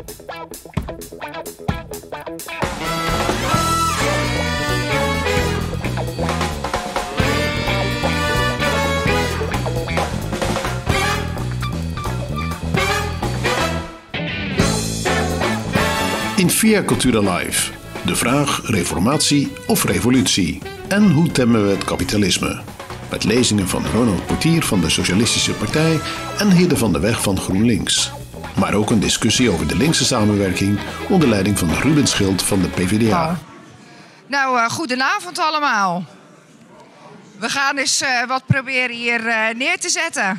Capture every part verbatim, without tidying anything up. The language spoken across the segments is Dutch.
In Via Cultura Live. De vraag reformatie of revolutie. En hoe temmen we het kapitalisme? Met lezingen van Ronald Portier van de Socialistische Partij en Hidde van de Weg van GroenLinks. Maar ook een discussie over de linkse samenwerking onder leiding van Ruben Schild van de P v d A. Oh. Nou, uh, goedenavond allemaal. We gaan eens uh, wat proberen hier uh, neer te zetten.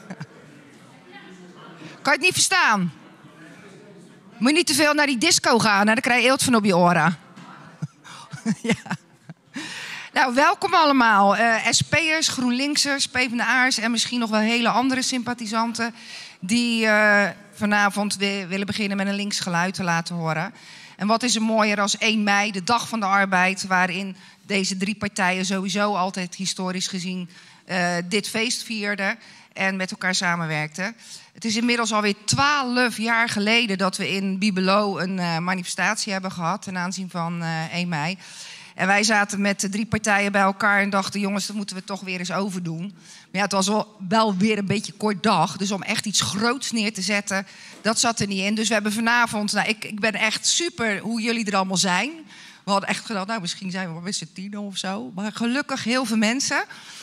Kan je het niet verstaan? Moet je niet te veel naar die disco gaan, hè? Dan krijg je eelt van op je oren. Ja. Nou, welkom allemaal. Uh, S P'ers, GroenLinksers, P v d A'ers en misschien nog wel hele andere sympathisanten die uh, vanavond weer willen beginnen met een links geluid te laten horen. En wat is er mooier als één mei, de dag van de arbeid, waarin deze drie partijen sowieso altijd historisch gezien uh, dit feest vierden en met elkaar samenwerkten. Het is inmiddels alweer twaalf jaar geleden dat we in Bibelo een uh, manifestatie hebben gehad ten aanzien van uh, één mei. En wij zaten met de drie partijen bij elkaar en dachten, jongens, dat moeten we toch weer eens overdoen. Maar ja, het was wel, wel weer een beetje kort dag. Dus om echt iets groots neer te zetten, dat zat er niet in. Dus we hebben vanavond, nou, ik, ik ben echt super hoe jullie er allemaal zijn. We hadden echt gedacht, nou, misschien zijn we wel met z'n tienen of zo. Maar gelukkig heel veel mensen.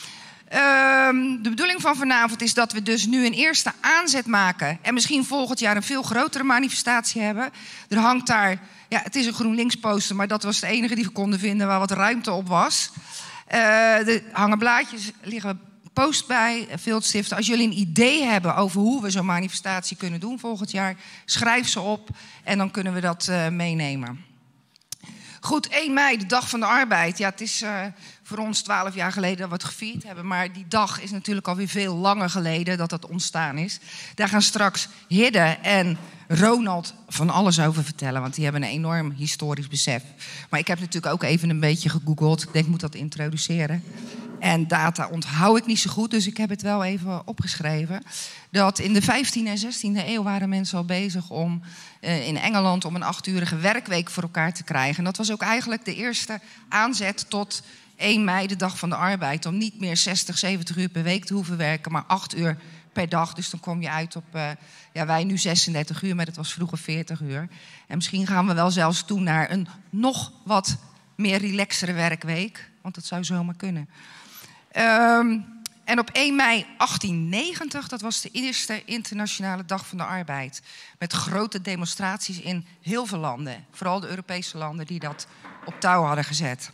Um, de bedoeling van vanavond is dat we dus nu een eerste aanzet maken. En misschien volgend jaar een veel grotere manifestatie hebben. Er hangt daar, ja, het is een GroenLinks poster, maar dat was de enige die we konden vinden waar wat ruimte op was. Uh, er hangen blaadjes, liggen post bij, viltstiften. Als jullie een idee hebben over hoe we zo'n manifestatie kunnen doen volgend jaar, schrijf ze op en dan kunnen we dat uh, meenemen. Goed, één mei, de dag van de arbeid. Ja, het is uh, voor ons twaalf jaar geleden dat we het gevierd hebben. Maar die dag is natuurlijk alweer veel langer geleden dat dat ontstaan is. Daar gaan straks Hidde en Ronald van alles over vertellen. Want die hebben een enorm historisch besef. Maar ik heb natuurlijk ook even een beetje gegoogeld. Ik denk, ik moet dat introduceren. En data onthoud ik niet zo goed, dus ik heb het wel even opgeschreven. Dat in de vijftiende en zestiende eeuw waren mensen al bezig om uh, in Engeland om een achturige werkweek voor elkaar te krijgen. En dat was ook eigenlijk de eerste aanzet tot één mei, de dag van de arbeid. Om niet meer zestig, zeventig uur per week te hoeven werken, maar acht uur per dag. Dus dan kom je uit op, uh, ja, wij nu zesendertig uur, maar dat was vroeger veertig uur. En misschien gaan we wel zelfs toe naar een nog wat meer relaxere werkweek. Want dat zou zomaar kunnen. Um, en op één mei achttiennegentig, dat was de eerste internationale dag van de arbeid. Met grote demonstraties in heel veel landen. Vooral de Europese landen die dat op touw hadden gezet.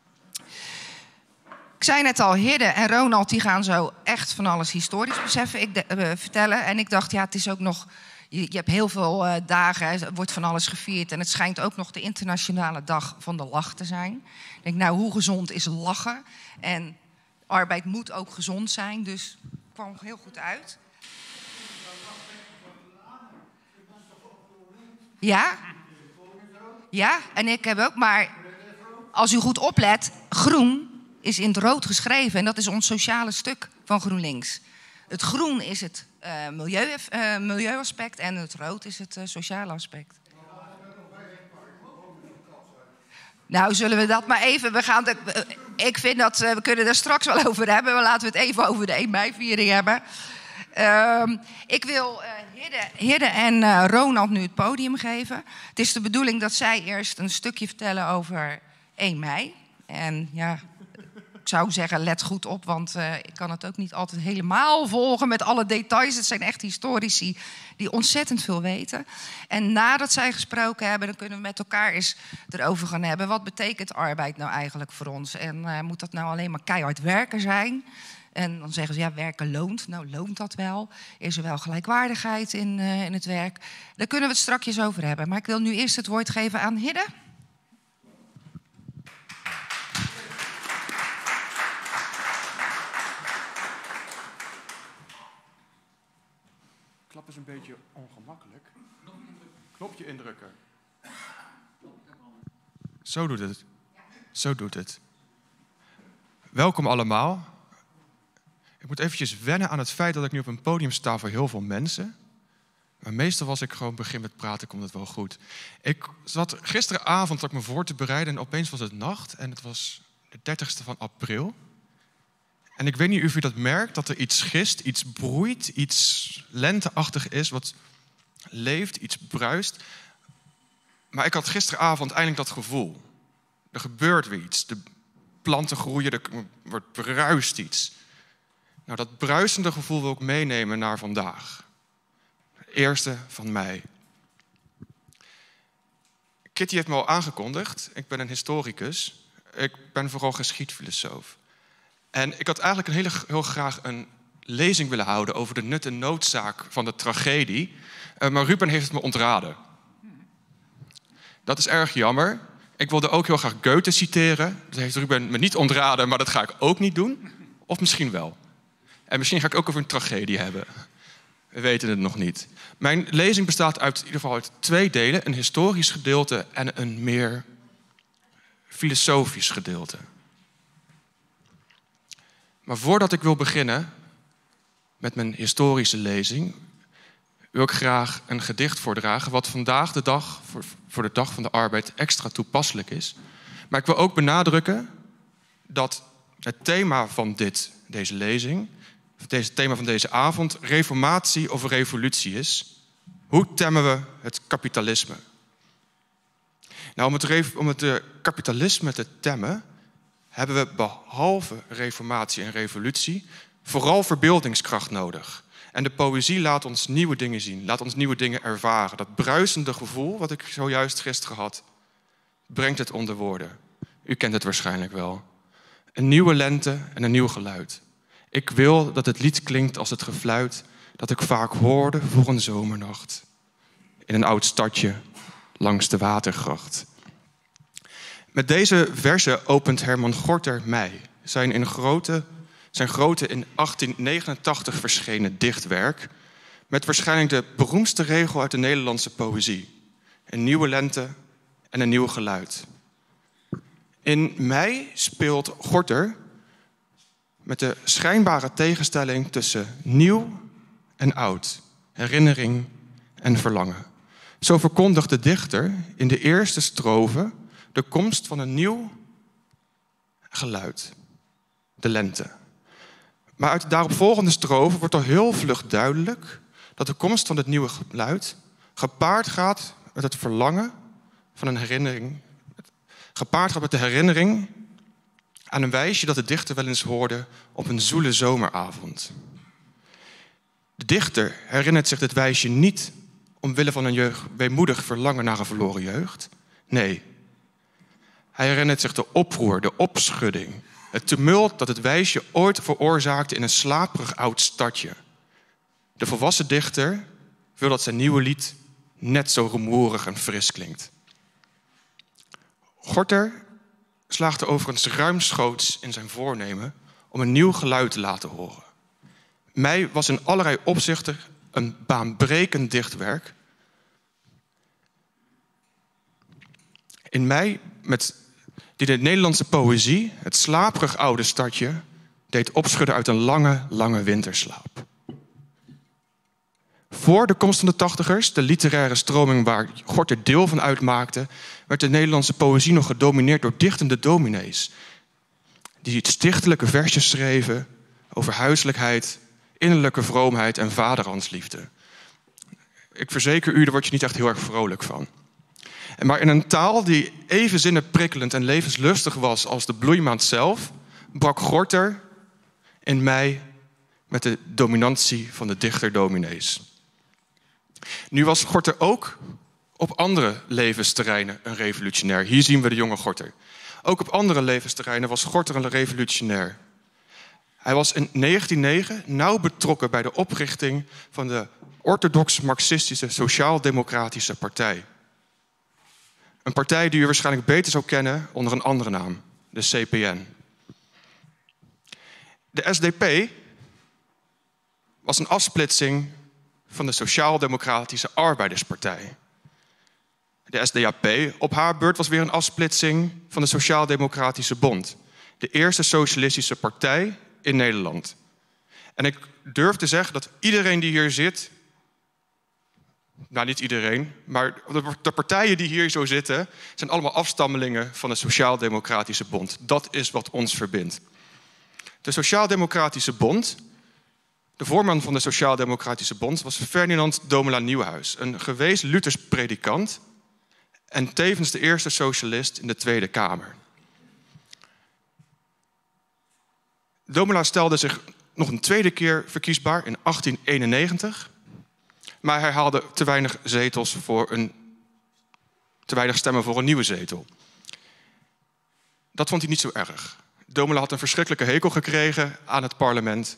Ik zei net al, Hidde en Ronald die gaan zo echt van alles historisch beseffen, ik de, uh, vertellen. En ik dacht, ja, het is ook nog, je, je hebt heel veel uh, dagen, er wordt van alles gevierd. En het schijnt ook nog de internationale dag van de lach te zijn. Ik denk, nou, hoe gezond is lachen? En arbeid moet ook gezond zijn, dus het kwam heel goed uit. Ja? Ja, en ik heb ook, maar als u goed oplet, groen is in het rood geschreven. En dat is ons sociale stuk van GroenLinks. Het groen is het uh, milieu, uh, milieuaspect en het rood is het uh, sociale aspect. Nou, zullen we dat maar even... We gaan de, ik vind dat uh, we kunnen er straks wel over hebben. Maar laten we het even over de één mei-viering hebben. Uh, ik wil uh, Hidde, Hidde en uh, Ronald nu het podium geven. Het is de bedoeling dat zij eerst een stukje vertellen over één mei. En ja, ik zou zeggen, let goed op. Want uh, ik kan het ook niet altijd helemaal volgen met alle details. Het zijn echt historici die ontzettend veel weten. En nadat zij gesproken hebben, dan kunnen we met elkaar eens erover gaan hebben. Wat betekent arbeid nou eigenlijk voor ons? En uh, moet dat nou alleen maar keihard werken zijn? En dan zeggen ze, ja, werken loont. Nou, loont dat wel? Is er wel gelijkwaardigheid in, uh, in het werk? Daar kunnen we het strakjes over hebben. Maar ik wil nu eerst het woord geven aan Hidde. Klap is een beetje ongemakkelijk. Knopje indrukken. Zo doet het. Zo doet het. Welkom allemaal. Ik moet eventjes wennen aan het feit dat ik nu op een podium sta voor heel veel mensen. Maar meestal was ik gewoon begin met praten, komt het wel goed. Ik zat gisteravond ook me voor te bereiden en opeens was het nacht. En het was de dertigste van april. En ik weet niet of u dat merkt, dat er iets gist, iets broeit, iets lenteachtig is, wat leeft, iets bruist. Maar ik had gisteravond eindelijk dat gevoel. Er gebeurt weer iets. De planten groeien, er wordt bruist iets. Nou, dat bruisende gevoel wil ik meenemen naar vandaag. De eerste van mei. Kitty heeft me al aangekondigd. Ik ben een historicus. Ik ben vooral geschiedfilosoof. En ik had eigenlijk een hele, heel graag een lezing willen houden over de nut en noodzaak van de tragedie. Uh, maar Ruben heeft het me ontraden. Dat is erg jammer. Ik wilde ook heel graag Goethe citeren. Dat heeft Ruben me niet ontraden, maar dat ga ik ook niet doen. Of misschien wel. En misschien ga ik ook over een tragedie hebben. We weten het nog niet. Mijn lezing bestaat uit, in ieder geval uit twee delen. Een historisch gedeelte en een meer filosofisch gedeelte. Maar voordat ik wil beginnen met mijn historische lezing, wil ik graag een gedicht voordragen wat vandaag de dag, voor, voor de Dag van de Arbeid, extra toepasselijk is. Maar ik wil ook benadrukken dat het thema van dit, deze lezing, het thema van deze avond, reformatie of revolutie is. Hoe temmen we het kapitalisme? Nou, om het, om het uh, kapitalisme te temmen, hebben we behalve reformatie en revolutie vooral verbeeldingskracht nodig. En de poëzie laat ons nieuwe dingen zien, laat ons nieuwe dingen ervaren. Dat bruisende gevoel, wat ik zojuist gisteren had, brengt het onder woorden. U kent het waarschijnlijk wel. Een nieuwe lente en een nieuw geluid. Ik wil dat het lied klinkt als het gefluit dat ik vaak hoorde voor een zomernacht. In een oud stadje langs de watergracht. Met deze verzen opent Herman Gorter mei. Zijn, in grote, zijn grote in achttien negenentachtig verschenen dichtwerk. Met waarschijnlijk de beroemdste regel uit de Nederlandse poëzie. Een nieuwe lente en een nieuw geluid. In mei speelt Gorter met de schijnbare tegenstelling tussen nieuw en oud. Herinnering en verlangen. Zo verkondigt de dichter in de eerste strofe de komst van een nieuw geluid. De lente. Maar uit de daaropvolgende strofe wordt al heel vlug duidelijk dat de komst van het nieuwe geluid gepaard gaat met het verlangen van een herinnering. Gepaard gaat met de herinnering aan een wijsje dat de dichter wel eens hoorde op een zoele zomeravond. De dichter herinnert zich dit wijsje niet omwille van een jeugd, weemoedig verlangen naar een verloren jeugd. Nee, hij herinnert zich de oproer, de opschudding, het tumult dat het wijsje ooit veroorzaakte in een slaperig oud stadje. De volwassen dichter wil dat zijn nieuwe lied net zo rumoerig en fris klinkt. Gorter slaagde overigens ruimschoots in zijn voornemen om een nieuw geluid te laten horen. Mei was in allerlei opzichten een baanbrekend dichtwerk. In mei, met die de Nederlandse poëzie, het slaperig oude stadje, deed opschudden uit een lange, lange winterslaap. Voor de komst van de tachtigers, de literaire stroming waar Gorter deel van uitmaakte, werd de Nederlandse poëzie nog gedomineerd door dichtende dominees. Die het stichtelijke versjes schreven over huiselijkheid, innerlijke vroomheid en vaderlandsliefde. Ik verzeker u, daar word je niet echt heel erg vrolijk van. Maar in een taal die even zinnenprikkelend en levenslustig was als de bloeimaand zelf, brak Gorter in mei met de dominantie van de dichter-dominees. Nu was Gorter ook op andere levensterreinen een revolutionair. Hier zien we de jonge Gorter. Ook op andere levensterreinen was Gorter een revolutionair. Hij was in negentien nul negen nauw betrokken bij de oprichting van de orthodox-marxistische Sociaal-Democratische Partij. Een partij die u waarschijnlijk beter zou kennen onder een andere naam, de C P N. De S D P was een afsplitsing van de Sociaal-Democratische Arbeiderspartij. De S D A P op haar beurt was weer een afsplitsing van de Sociaal-Democratische Bond. De eerste socialistische partij in Nederland. En ik durf te zeggen dat iedereen die hier zit Nou, niet iedereen, maar de partijen die hier zo zitten zijn allemaal afstammelingen van de Sociaal-Democratische Bond. Dat is wat ons verbindt. De Sociaal-Democratische Bond, de voorman van de Sociaal-Democratische Bond was Ferdinand Domela Nieuwenhuis, een geweest Luthers predikant en tevens de eerste socialist in de Tweede Kamer. Domela stelde zich nog een tweede keer verkiesbaar in achttien eenennegentig, maar hij haalde te weinig zetels voor een, te weinig stemmen voor een nieuwe zetel. Dat vond hij niet zo erg. Domela had een verschrikkelijke hekel gekregen aan het parlement.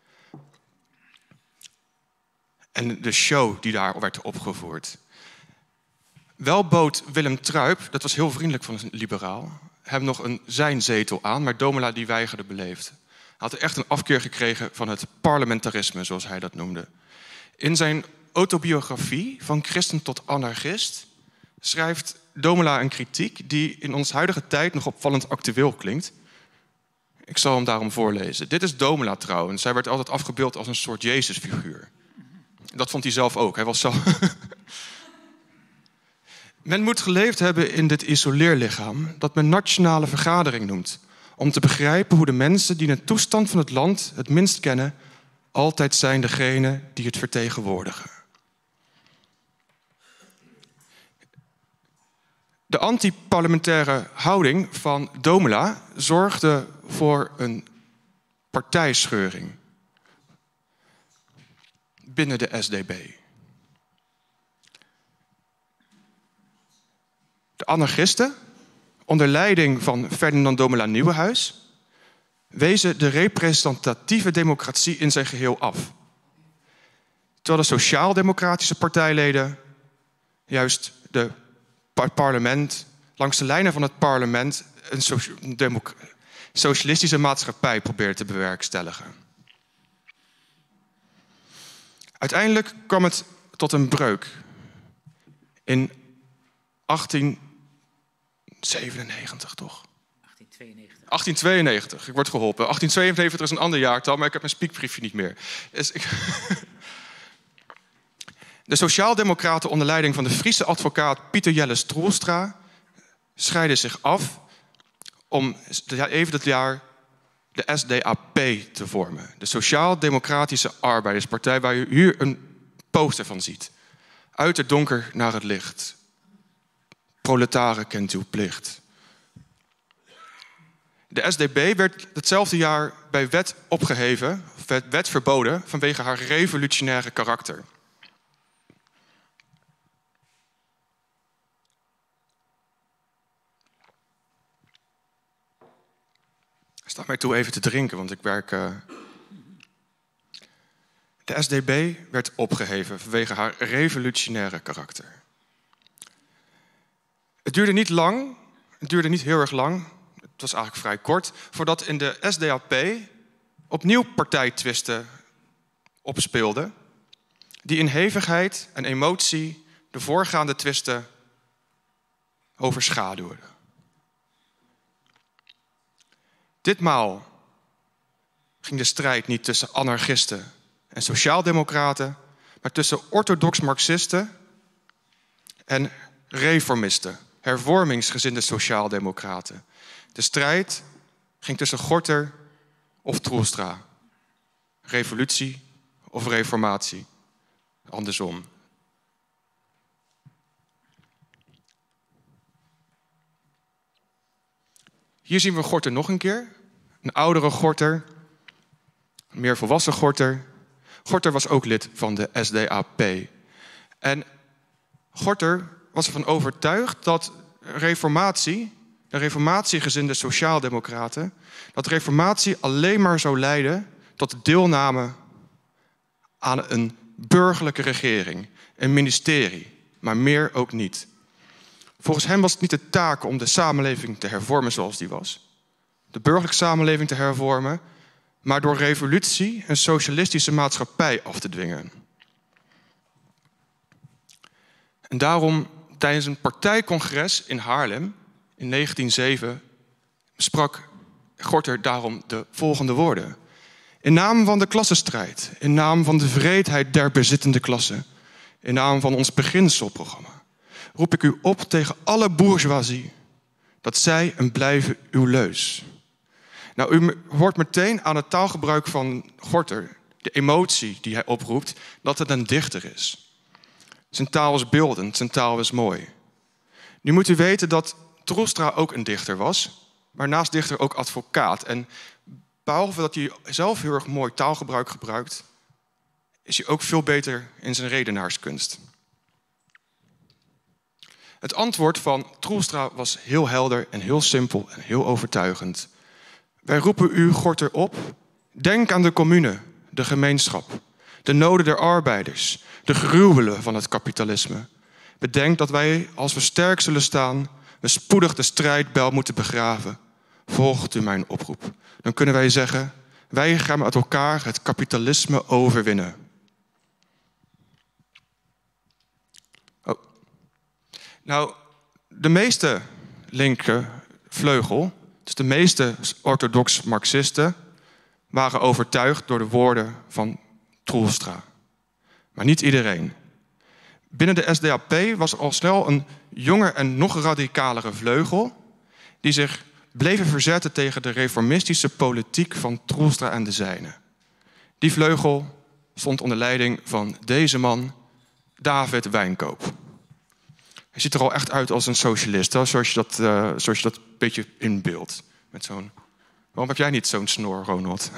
En de show die daar werd opgevoerd. Wel bood Willem Truyp, dat was heel vriendelijk van een liberaal, hem nog een zijn zetel aan, maar Domela die weigerde beleefd. Hij had echt een afkeer gekregen van het parlementarisme, zoals hij dat noemde. In zijn autobiografie, Van Christen tot Anarchist, schrijft Domela een kritiek die in onze huidige tijd nog opvallend actueel klinkt. Ik zal hem daarom voorlezen. Dit is Domela trouwens. Zij werd altijd afgebeeld als een soort Jezusfiguur. Dat vond hij zelf ook. Hij was zo... Men moet geleefd hebben in dit isoleerlichaam dat men nationale vergadering noemt, om te begrijpen hoe de mensen die de toestand van het land het minst kennen, altijd zijn degenen die het vertegenwoordigen. De anti-parlementaire houding van Domela zorgde voor een partijscheuring binnen de S D B. De anarchisten, onder leiding van Ferdinand Domela Nieuwenhuis, wezen de representatieve democratie in zijn geheel af. Terwijl de sociaal-democratische partijleden juist de par parlement, langs de lijnen van het parlement een so socialistische maatschappij probeerden te bewerkstelligen. Uiteindelijk kwam het tot een breuk in achttien zevenennegentig, toch? achttien tweeënnegentig. achttien tweeënnegentig, ik word geholpen. achttien zevenennegentig is een ander jaartal, maar ik heb mijn spiekbriefje niet meer. Dus ik... De Sociaaldemocraten onder leiding van de Friese advocaat Pieter Jelle Stroelstra scheiden zich af om even dat jaar de S D A P te vormen. De Sociaal-Democratische Arbeiderspartij, waar u hier een poster van ziet. Uit het donker naar het licht. Proletaren kent uw plicht. De S D B werd hetzelfde jaar bij wet opgeheven, werd wet verboden vanwege haar revolutionaire karakter. Sta mij toe even te drinken, want ik werk... Uh... De S D B werd opgeheven vanwege haar revolutionaire karakter. Het duurde niet lang, het duurde niet heel erg lang, het was eigenlijk vrij kort, voordat in de S D A P opnieuw partijtwisten opspeelden, die in hevigheid en emotie de voorgaande twisten overschaduwden. Ditmaal ging de strijd niet tussen anarchisten en sociaaldemocraten, maar tussen orthodox marxisten en reformisten, hervormingsgezinde sociaaldemocraten. De strijd ging tussen Gorter of Troelstra, revolutie of reformatie, andersom. Hier zien we Gorter nog een keer. Een oudere Gorter, een meer volwassen Gorter. Gorter was ook lid van de S D A P. En Gorter was ervan overtuigd dat reformatie, de reformatiegezinde sociaaldemocraten, dat reformatie alleen maar zou leiden tot deelname aan een burgerlijke regering, een ministerie, maar meer ook niet. Volgens hem was het niet de taak om de samenleving te hervormen zoals die was, de burgerlijke samenleving te hervormen, maar door revolutie een socialistische maatschappij af te dwingen. En daarom, tijdens een partijcongres in Haarlem in negentien zeven sprak Gorter daarom de volgende woorden. In naam van de klassenstrijd, in naam van de wreedheid der bezittende klasse, In naam van ons beginselprogramma roep ik u op tegen alle bourgeoisie dat zij en blijven uw leus. Nou, u hoort meteen aan het taalgebruik van Gorter, de emotie die hij oproept, dat het een dichter is. Zijn taal is beeldend, zijn taal is mooi. Nu moet u weten dat Troelstra ook een dichter was, maar naast dichter ook advocaat. En behalve dat hij zelf heel erg mooi taalgebruik gebruikt, is hij ook veel beter in zijn redenaarskunst. Het antwoord van Troelstra was heel helder en heel simpel en heel overtuigend. Wij roepen u, Gorter, op. Denk aan de commune, de gemeenschap, de noden der arbeiders, de gruwelen van het kapitalisme. Bedenk dat wij, als we sterk zullen staan, we spoedig de strijdbijl moeten begraven. Volgt u mijn oproep. Dan kunnen wij zeggen, wij gaan met elkaar het kapitalisme overwinnen. Oh. Nou, de meeste linker vleugel, dus de meeste orthodox marxisten, waren overtuigd door de woorden van Troelstra. Maar niet iedereen. Binnen de S D A P was al snel een jonger en nog radicalere vleugel die zich bleven verzetten tegen de reformistische politiek van Troelstra en de zijnen. Die vleugel stond onder leiding van deze man, David Wijnkoop. Hij ziet er al echt uit als een socialist, hè? Zoals je dat, uh, zoals je dat een beetje inbeeldt. Met zo'n... Waarom heb jij niet zo'n snor, Ronald?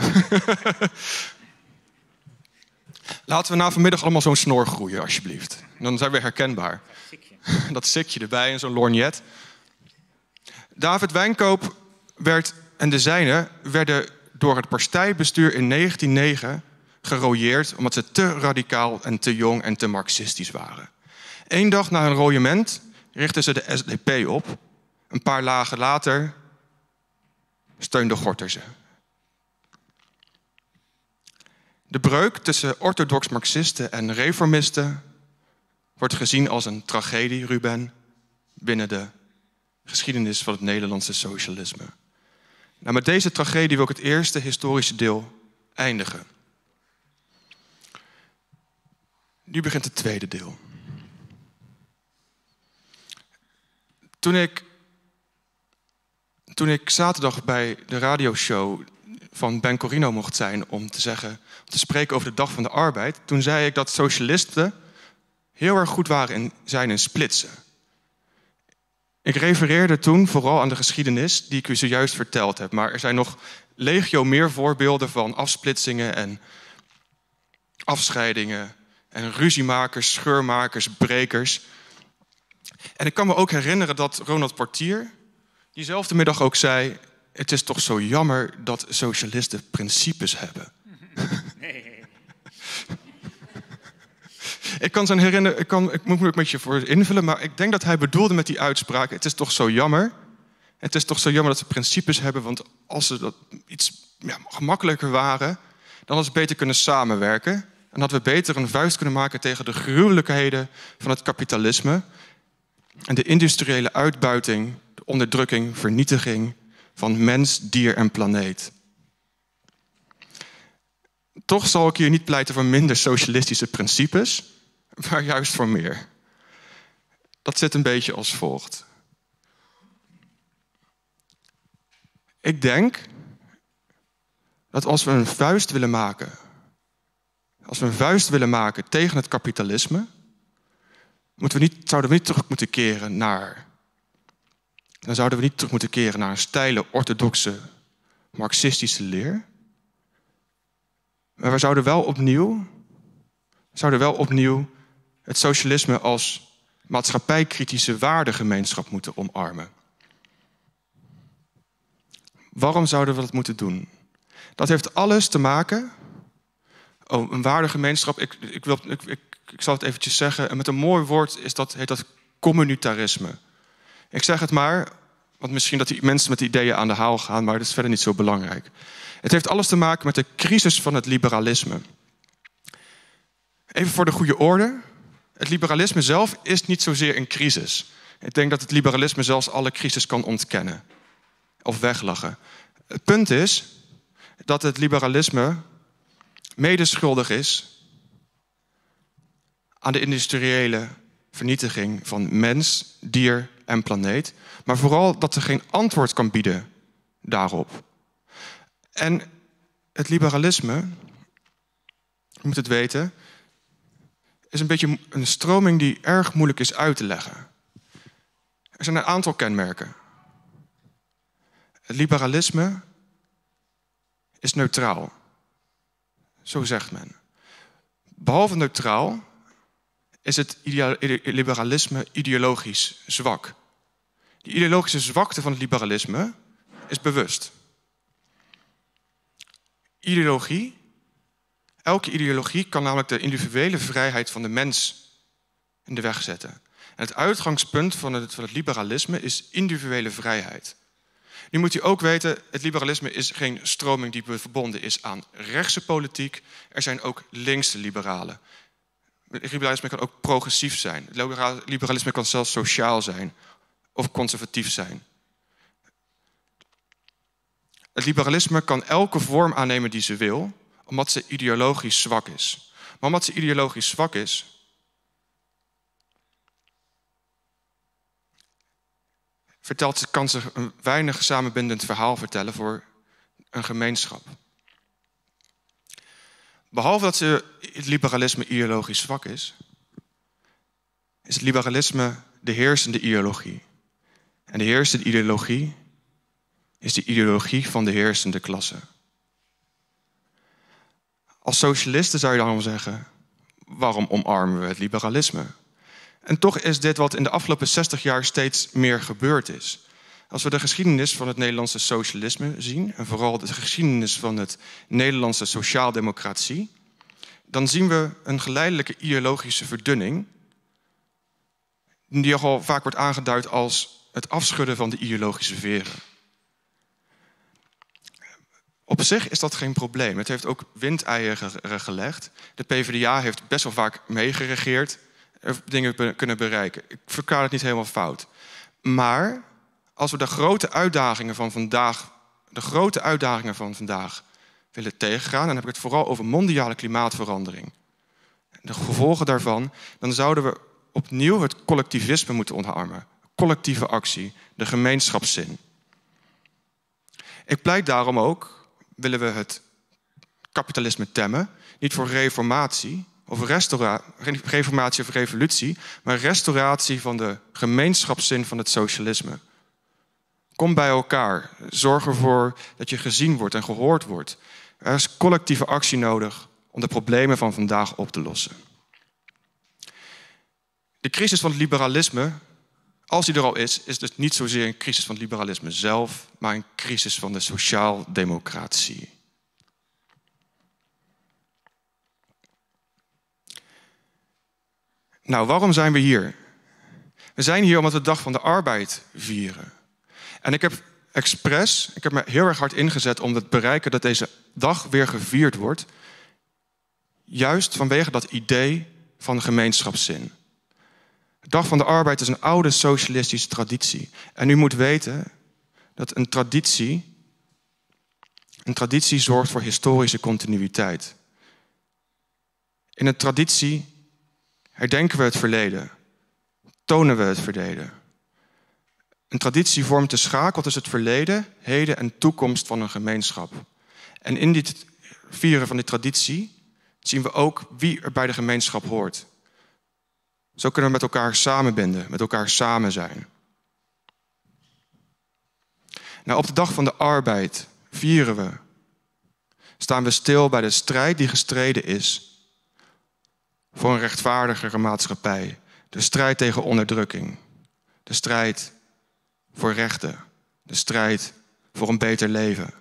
Laten we na vanmiddag allemaal zo'n snor groeien, alsjeblieft. Dan zijn we herkenbaar. Dat sikje erbij en zo'n lorgnet. David Wijnkoop werd, en de zijnen werden door het partijbestuur in negentien nul negen gerooieerd omdat ze te radicaal en te jong en te marxistisch waren. Eén dag na hun rooiement richtten ze de S D P op. Een paar lagen later steunde Gorter ze. De breuk tussen orthodox marxisten en reformisten wordt gezien als een tragedie, Ruben, binnen de geschiedenis van het Nederlandse socialisme. Nou, met deze tragedie wil ik het eerste historische deel eindigen. Nu begint het tweede deel. Toen ik, toen ik zaterdag bij de radioshow van Ben Corino mocht zijn om te zeggen, om te spreken over de Dag van de Arbeid, toen zei ik dat socialisten heel erg goed waren in zijn in splitsen. Ik refereerde toen vooral aan de geschiedenis die ik u zojuist verteld heb, maar er zijn nog legio meer voorbeelden van afsplitsingen en afscheidingen en ruziemakers, scheurmakers, brekers. En ik kan me ook herinneren dat Ronald Portier diezelfde middag ook zei, het is toch zo jammer dat socialisten principes hebben. Nee. Ik kan zijn herinneren, ik, kan, ik moet me een beetje voor invullen, maar ik denk dat hij bedoelde met die uitspraak, het is toch zo jammer. Het is toch zo jammer dat ze principes hebben, want als ze dat iets ja, gemakkelijker waren, dan hadden ze beter kunnen samenwerken. En hadden we beter een vuist kunnen maken tegen de gruwelijkheden van het kapitalisme en de industriële uitbuiting, de onderdrukking, vernietiging van mens, dier en planeet. Toch zal ik hier niet pleiten voor minder socialistische principes, maar juist voor meer. Dat zit een beetje als volgt. Ik denk dat als we een vuist willen maken, als we een vuist willen maken tegen het kapitalisme, moeten we niet, zouden we niet terug moeten keren naar, dan zouden we niet terug moeten keren naar een steile, orthodoxe, marxistische leer. Maar we zouden wel opnieuw, zouden wel opnieuw het socialisme als maatschappijkritische waardegemeenschap moeten omarmen. Waarom zouden we dat moeten doen? Dat heeft alles te maken. Oh, een waardegemeenschap. Ik, ik, wil, ik, ik, ik zal het eventjes zeggen. En met een mooi woord is dat, heet dat communitarisme. Ik zeg het maar, want misschien dat die mensen met ideeën aan de haal gaan, maar dat is verder niet zo belangrijk. Het heeft alles te maken met de crisis van het liberalisme. Even voor de goede orde. Het liberalisme zelf is niet zozeer een crisis. Ik denk dat het liberalisme zelfs alle crisis kan ontkennen. Of weglachen. Het punt is dat het liberalisme medeschuldig is aan de industriële vernietiging van mens, dier en planeet, maar vooral dat er geen antwoord kan bieden daarop. En het liberalisme, je moet het weten, is een beetje een stroming die erg moeilijk is uit te leggen. Er zijn een aantal kenmerken. Het liberalisme is neutraal. Zo zegt men. Behalve neutraal is het liberalisme ideologisch zwak. Die ideologische zwakte van het liberalisme is bewust. Ideologie, elke ideologie kan namelijk de individuele vrijheid van de mens in de weg zetten. En het uitgangspunt van het, van het liberalisme is individuele vrijheid. Nu moet u ook weten, het liberalisme is geen stroming die verbonden is aan rechtse politiek. Er zijn ook linkse liberalen. Het liberalisme kan ook progressief zijn. Het liberalisme kan zelfs sociaal zijn of conservatief zijn. Het liberalisme kan elke vorm aannemen die ze wil, omdat ze ideologisch zwak is. Maar omdat ze ideologisch zwak is, vertelt ze, kan ze een weinig samenbindend verhaal vertellen voor een gemeenschap. Behalve dat ze het liberalisme ideologisch zwak is, is het liberalisme de heersende ideologie. En de heersende ideologie is de ideologie van de heersende klasse. Als socialisten zou je daarom zeggen, waarom omarmen we het liberalisme? En toch is dit wat in de afgelopen zestig jaar steeds meer gebeurd is. Als we de geschiedenis van het Nederlandse socialisme zien, en vooral de geschiedenis van het Nederlandse sociaaldemocratie, dan zien we een geleidelijke ideologische verdunning, die al vaak wordt aangeduid als het afschudden van de ideologische veren. Op zich is dat geen probleem. Het heeft ook windeieren gelegd. De PvdA heeft best wel vaak meegeregeerd, dingen kunnen bereiken. Ik verklaar het niet helemaal fout. Maar als we de grote uitdagingen van vandaag, de grote uitdagingen van vandaag willen tegengaan, dan heb ik het vooral over mondiale klimaatverandering. De gevolgen daarvan, dan zouden we opnieuw het collectivisme moeten omarmen. Collectieve actie, de gemeenschapszin. Ik pleit daarom ook, willen we het kapitalisme temmen, niet voor reformatie, of restaura- reformatie of revolutie, maar restauratie van de gemeenschapszin van het socialisme. Kom bij elkaar. Zorg ervoor dat je gezien wordt en gehoord wordt. Er is collectieve actie nodig om de problemen van vandaag op te lossen. De crisis van het liberalisme, als die er al is, is dus niet zozeer een crisis van het liberalisme zelf, maar een crisis van de sociaaldemocratie. Nou, waarom zijn we hier? We zijn hier omdat we de Dag van de Arbeid vieren. En ik heb expres, ik heb me heel erg hard ingezet om het bereiken dat deze dag weer gevierd wordt. Juist vanwege dat idee van gemeenschapszin. De Dag van de Arbeid is een oude socialistische traditie. En u moet weten dat een traditie, een traditie zorgt voor historische continuïteit. In een traditie herdenken we het verleden, tonen we het verleden. Een traditie vormt de schakel tussen het verleden, heden en toekomst van een gemeenschap. En in dit vieren van die traditie zien we ook wie er bij de gemeenschap hoort. Zo kunnen we met elkaar samenbinden, met elkaar samen zijn. Nou, op de Dag van de Arbeid vieren we, staan we stil bij de strijd die gestreden is voor een rechtvaardigere maatschappij. De strijd tegen onderdrukking. De strijd voor rechten. De strijd voor een beter leven.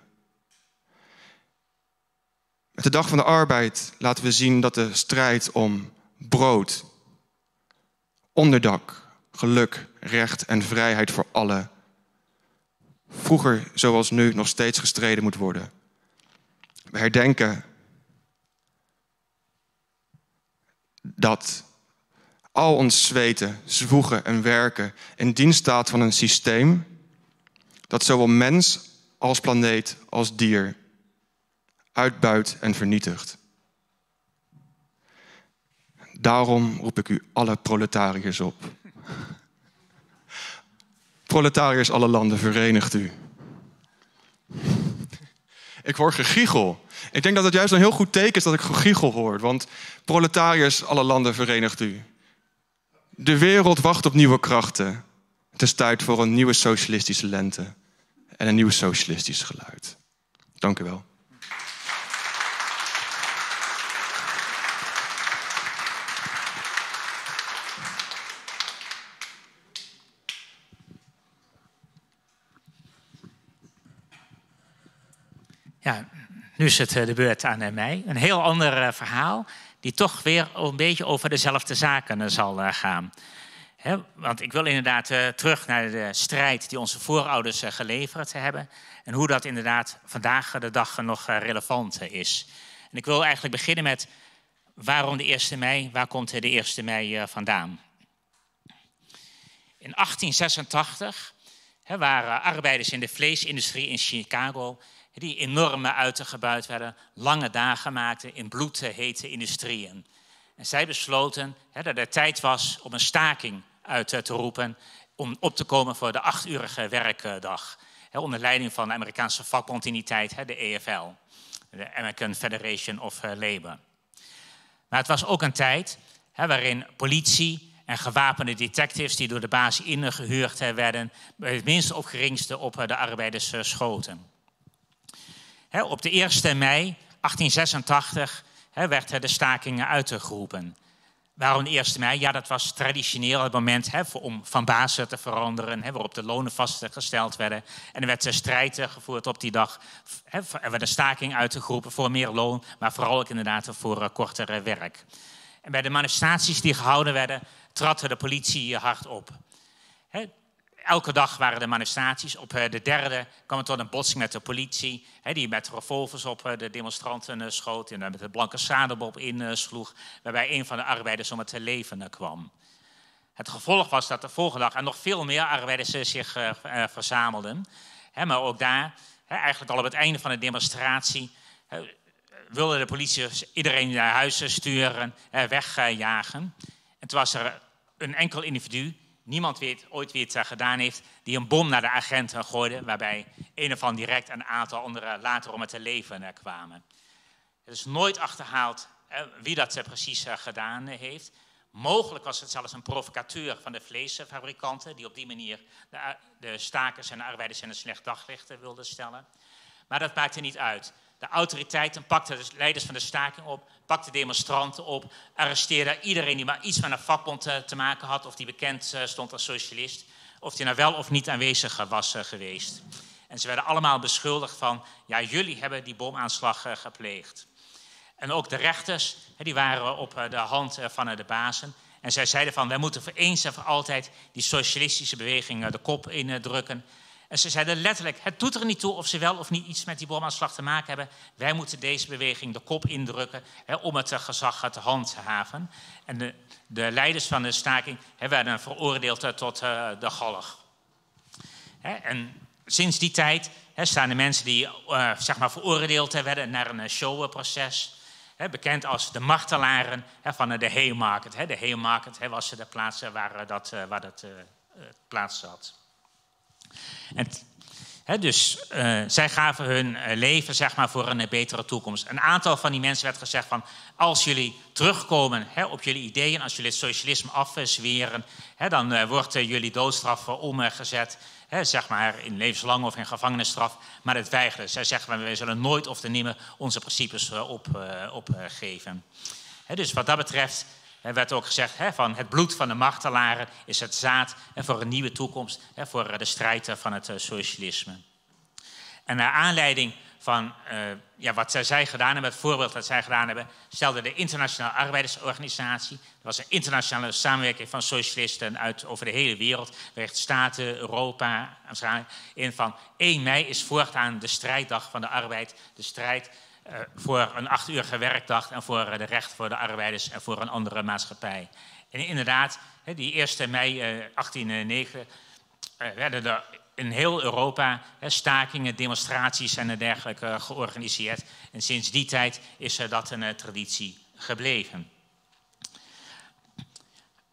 Met de Dag van de Arbeid laten we zien dat de strijd om brood, onderdak, geluk, recht en vrijheid voor allen vroeger zoals nu nog steeds gestreden moet worden. We herdenken dat al ons zweten, zwoegen en werken in dienst staat van een systeem dat zowel mens als planeet als dier uitbuit en vernietigt. Daarom roep ik u alle proletariërs op. Proletariërs alle landen, verenigt u. Ik hoor gegiegel. Ik denk dat het juist een heel goed teken is dat ik gegiegel hoor. Want proletariërs alle landen, verenigt u. De wereld wacht op nieuwe krachten. Het is tijd voor een nieuwe socialistische lente. En een nieuw socialistisch geluid. Dank u wel. Ja, nu is het de beurt aan mij. Een heel ander verhaal die toch weer een beetje over dezelfde zaken zal gaan. He, want ik wil inderdaad uh, terug naar de strijd die onze voorouders uh, geleverd hebben. En hoe dat inderdaad vandaag de dag nog uh, relevant uh, is. En ik wil eigenlijk beginnen met waarom de eerste mei, waar komt de eerste mei uh, vandaan? In achttien zesentachtig he, waren arbeiders in de vleesindustrie in Chicago die enorm uitgebuit werden, lange dagen maakten in bloedhete industrieën. En zij besloten he, dat het tijd was om een staking uit te roepen om op te komen voor de achturige werkdag. He, onder leiding van de Amerikaanse vakbond in die tijd, he, de A F L, de American Federation of Labor. Maar het was ook een tijd he, waarin politie en gewapende detectives die door de baas ingehuurd werden, bij het minste of geringste op de arbeiders schoten. He, op de eerste mei achttien zesentachtig he, werd de staking uitgeroepen. Waarom de eerste mei? Ja, dat was traditioneel het moment he, om van bazen te veranderen, he, waarop de lonen vastgesteld werden. En er werd de strijd gevoerd op die dag. He, er werd een staking uitgeroepen voor meer loon, maar vooral ook inderdaad voor uh, kortere werk. En bij de manifestaties die gehouden werden, trad de politie hard op. He, Elke dag waren er manifestaties. Op de derde kwam het tot een botsing met de politie. Die met revolvers op de demonstranten schoot. En met de blanke zadebop insloeg. Waarbij een van de arbeiders om het leven kwam. Het gevolg was dat de volgende dag er nog veel meer arbeiders zich verzamelden. Maar ook daar, eigenlijk al op het einde van de demonstratie, wilde de politie iedereen naar huis sturen, wegjagen. En toen was er een enkel individu, niemand weet ooit wie het gedaan heeft, die een bom naar de agenten gooide, waarbij een ervan direct en een aantal anderen later om het leven kwamen. Het is nooit achterhaald wie dat precies gedaan heeft. Mogelijk was het zelfs een provocateur van de vleesfabrikanten, die op die manier de, de stakers en de arbeiders in een slecht daglicht wilden stellen. Maar dat maakte niet uit. De autoriteiten pakten de leiders van de staking op, pakten demonstranten op, arresteerden iedereen die maar iets met een vakbond te maken had, of die bekend stond als socialist, of die nou wel of niet aanwezig was geweest. En ze werden allemaal beschuldigd van, ja, jullie hebben die bomaanslag gepleegd. En ook de rechters, die waren op de hand van de bazen. En zij zeiden van, wij moeten voor eens en voor altijd die socialistische beweging de kop indrukken. En ze zeiden letterlijk, het doet er niet toe of ze wel of niet iets met die bomaanslag te maken hebben. Wij moeten deze beweging de kop indrukken hè, om het gezag te handhaven. En de, de leiders van de staking hè, werden veroordeeld tot uh, de galg. Hè, en sinds die tijd hè, staan de mensen die uh, zeg maar veroordeeld werden naar een showproces, hè, bekend als de martelaren hè, van de Haymarket. Hè. De Haymarket hè, was de plaats waar dat, uh, waar dat uh, plaats had. En, he, dus uh, zij gaven hun uh, leven zeg maar, voor een uh, betere toekomst. Een aantal van die mensen werd gezegd van, als jullie terugkomen he, op jullie ideeën, als jullie het socialisme afzweren, he, dan uh, wordt uh, jullie doodstraf uh, omgezet, he, zeg maar in levenslang of in gevangenisstraf. Maar dat weigerden. Zij zeggen, wij zullen nooit of te nimmer onze principes uh, opgeven. Op, uh, dus wat dat betreft er werd ook gezegd, hè, van het bloed van de martelaren is het zaad hè, voor een nieuwe toekomst, hè, voor de strijd van het uh, socialisme. En naar aanleiding van uh, ja, wat zij gedaan hebben, het voorbeeld dat zij gedaan hebben, stelde de Internationale Arbeidersorganisatie, dat was een internationale samenwerking van socialisten uit over de hele wereld, Verenigde Staten, Europa, in van één mei is voortaan de strijddag van de arbeid, de strijd Uh, voor een achturige werkdag en voor uh, de recht voor de arbeiders en voor een andere maatschappij. En inderdaad, he, die eerste mei uh, achttien nul negen uh, werden er in heel Europa he, stakingen, demonstraties en dergelijke uh, georganiseerd. En sinds die tijd is uh, dat een uh, traditie gebleven.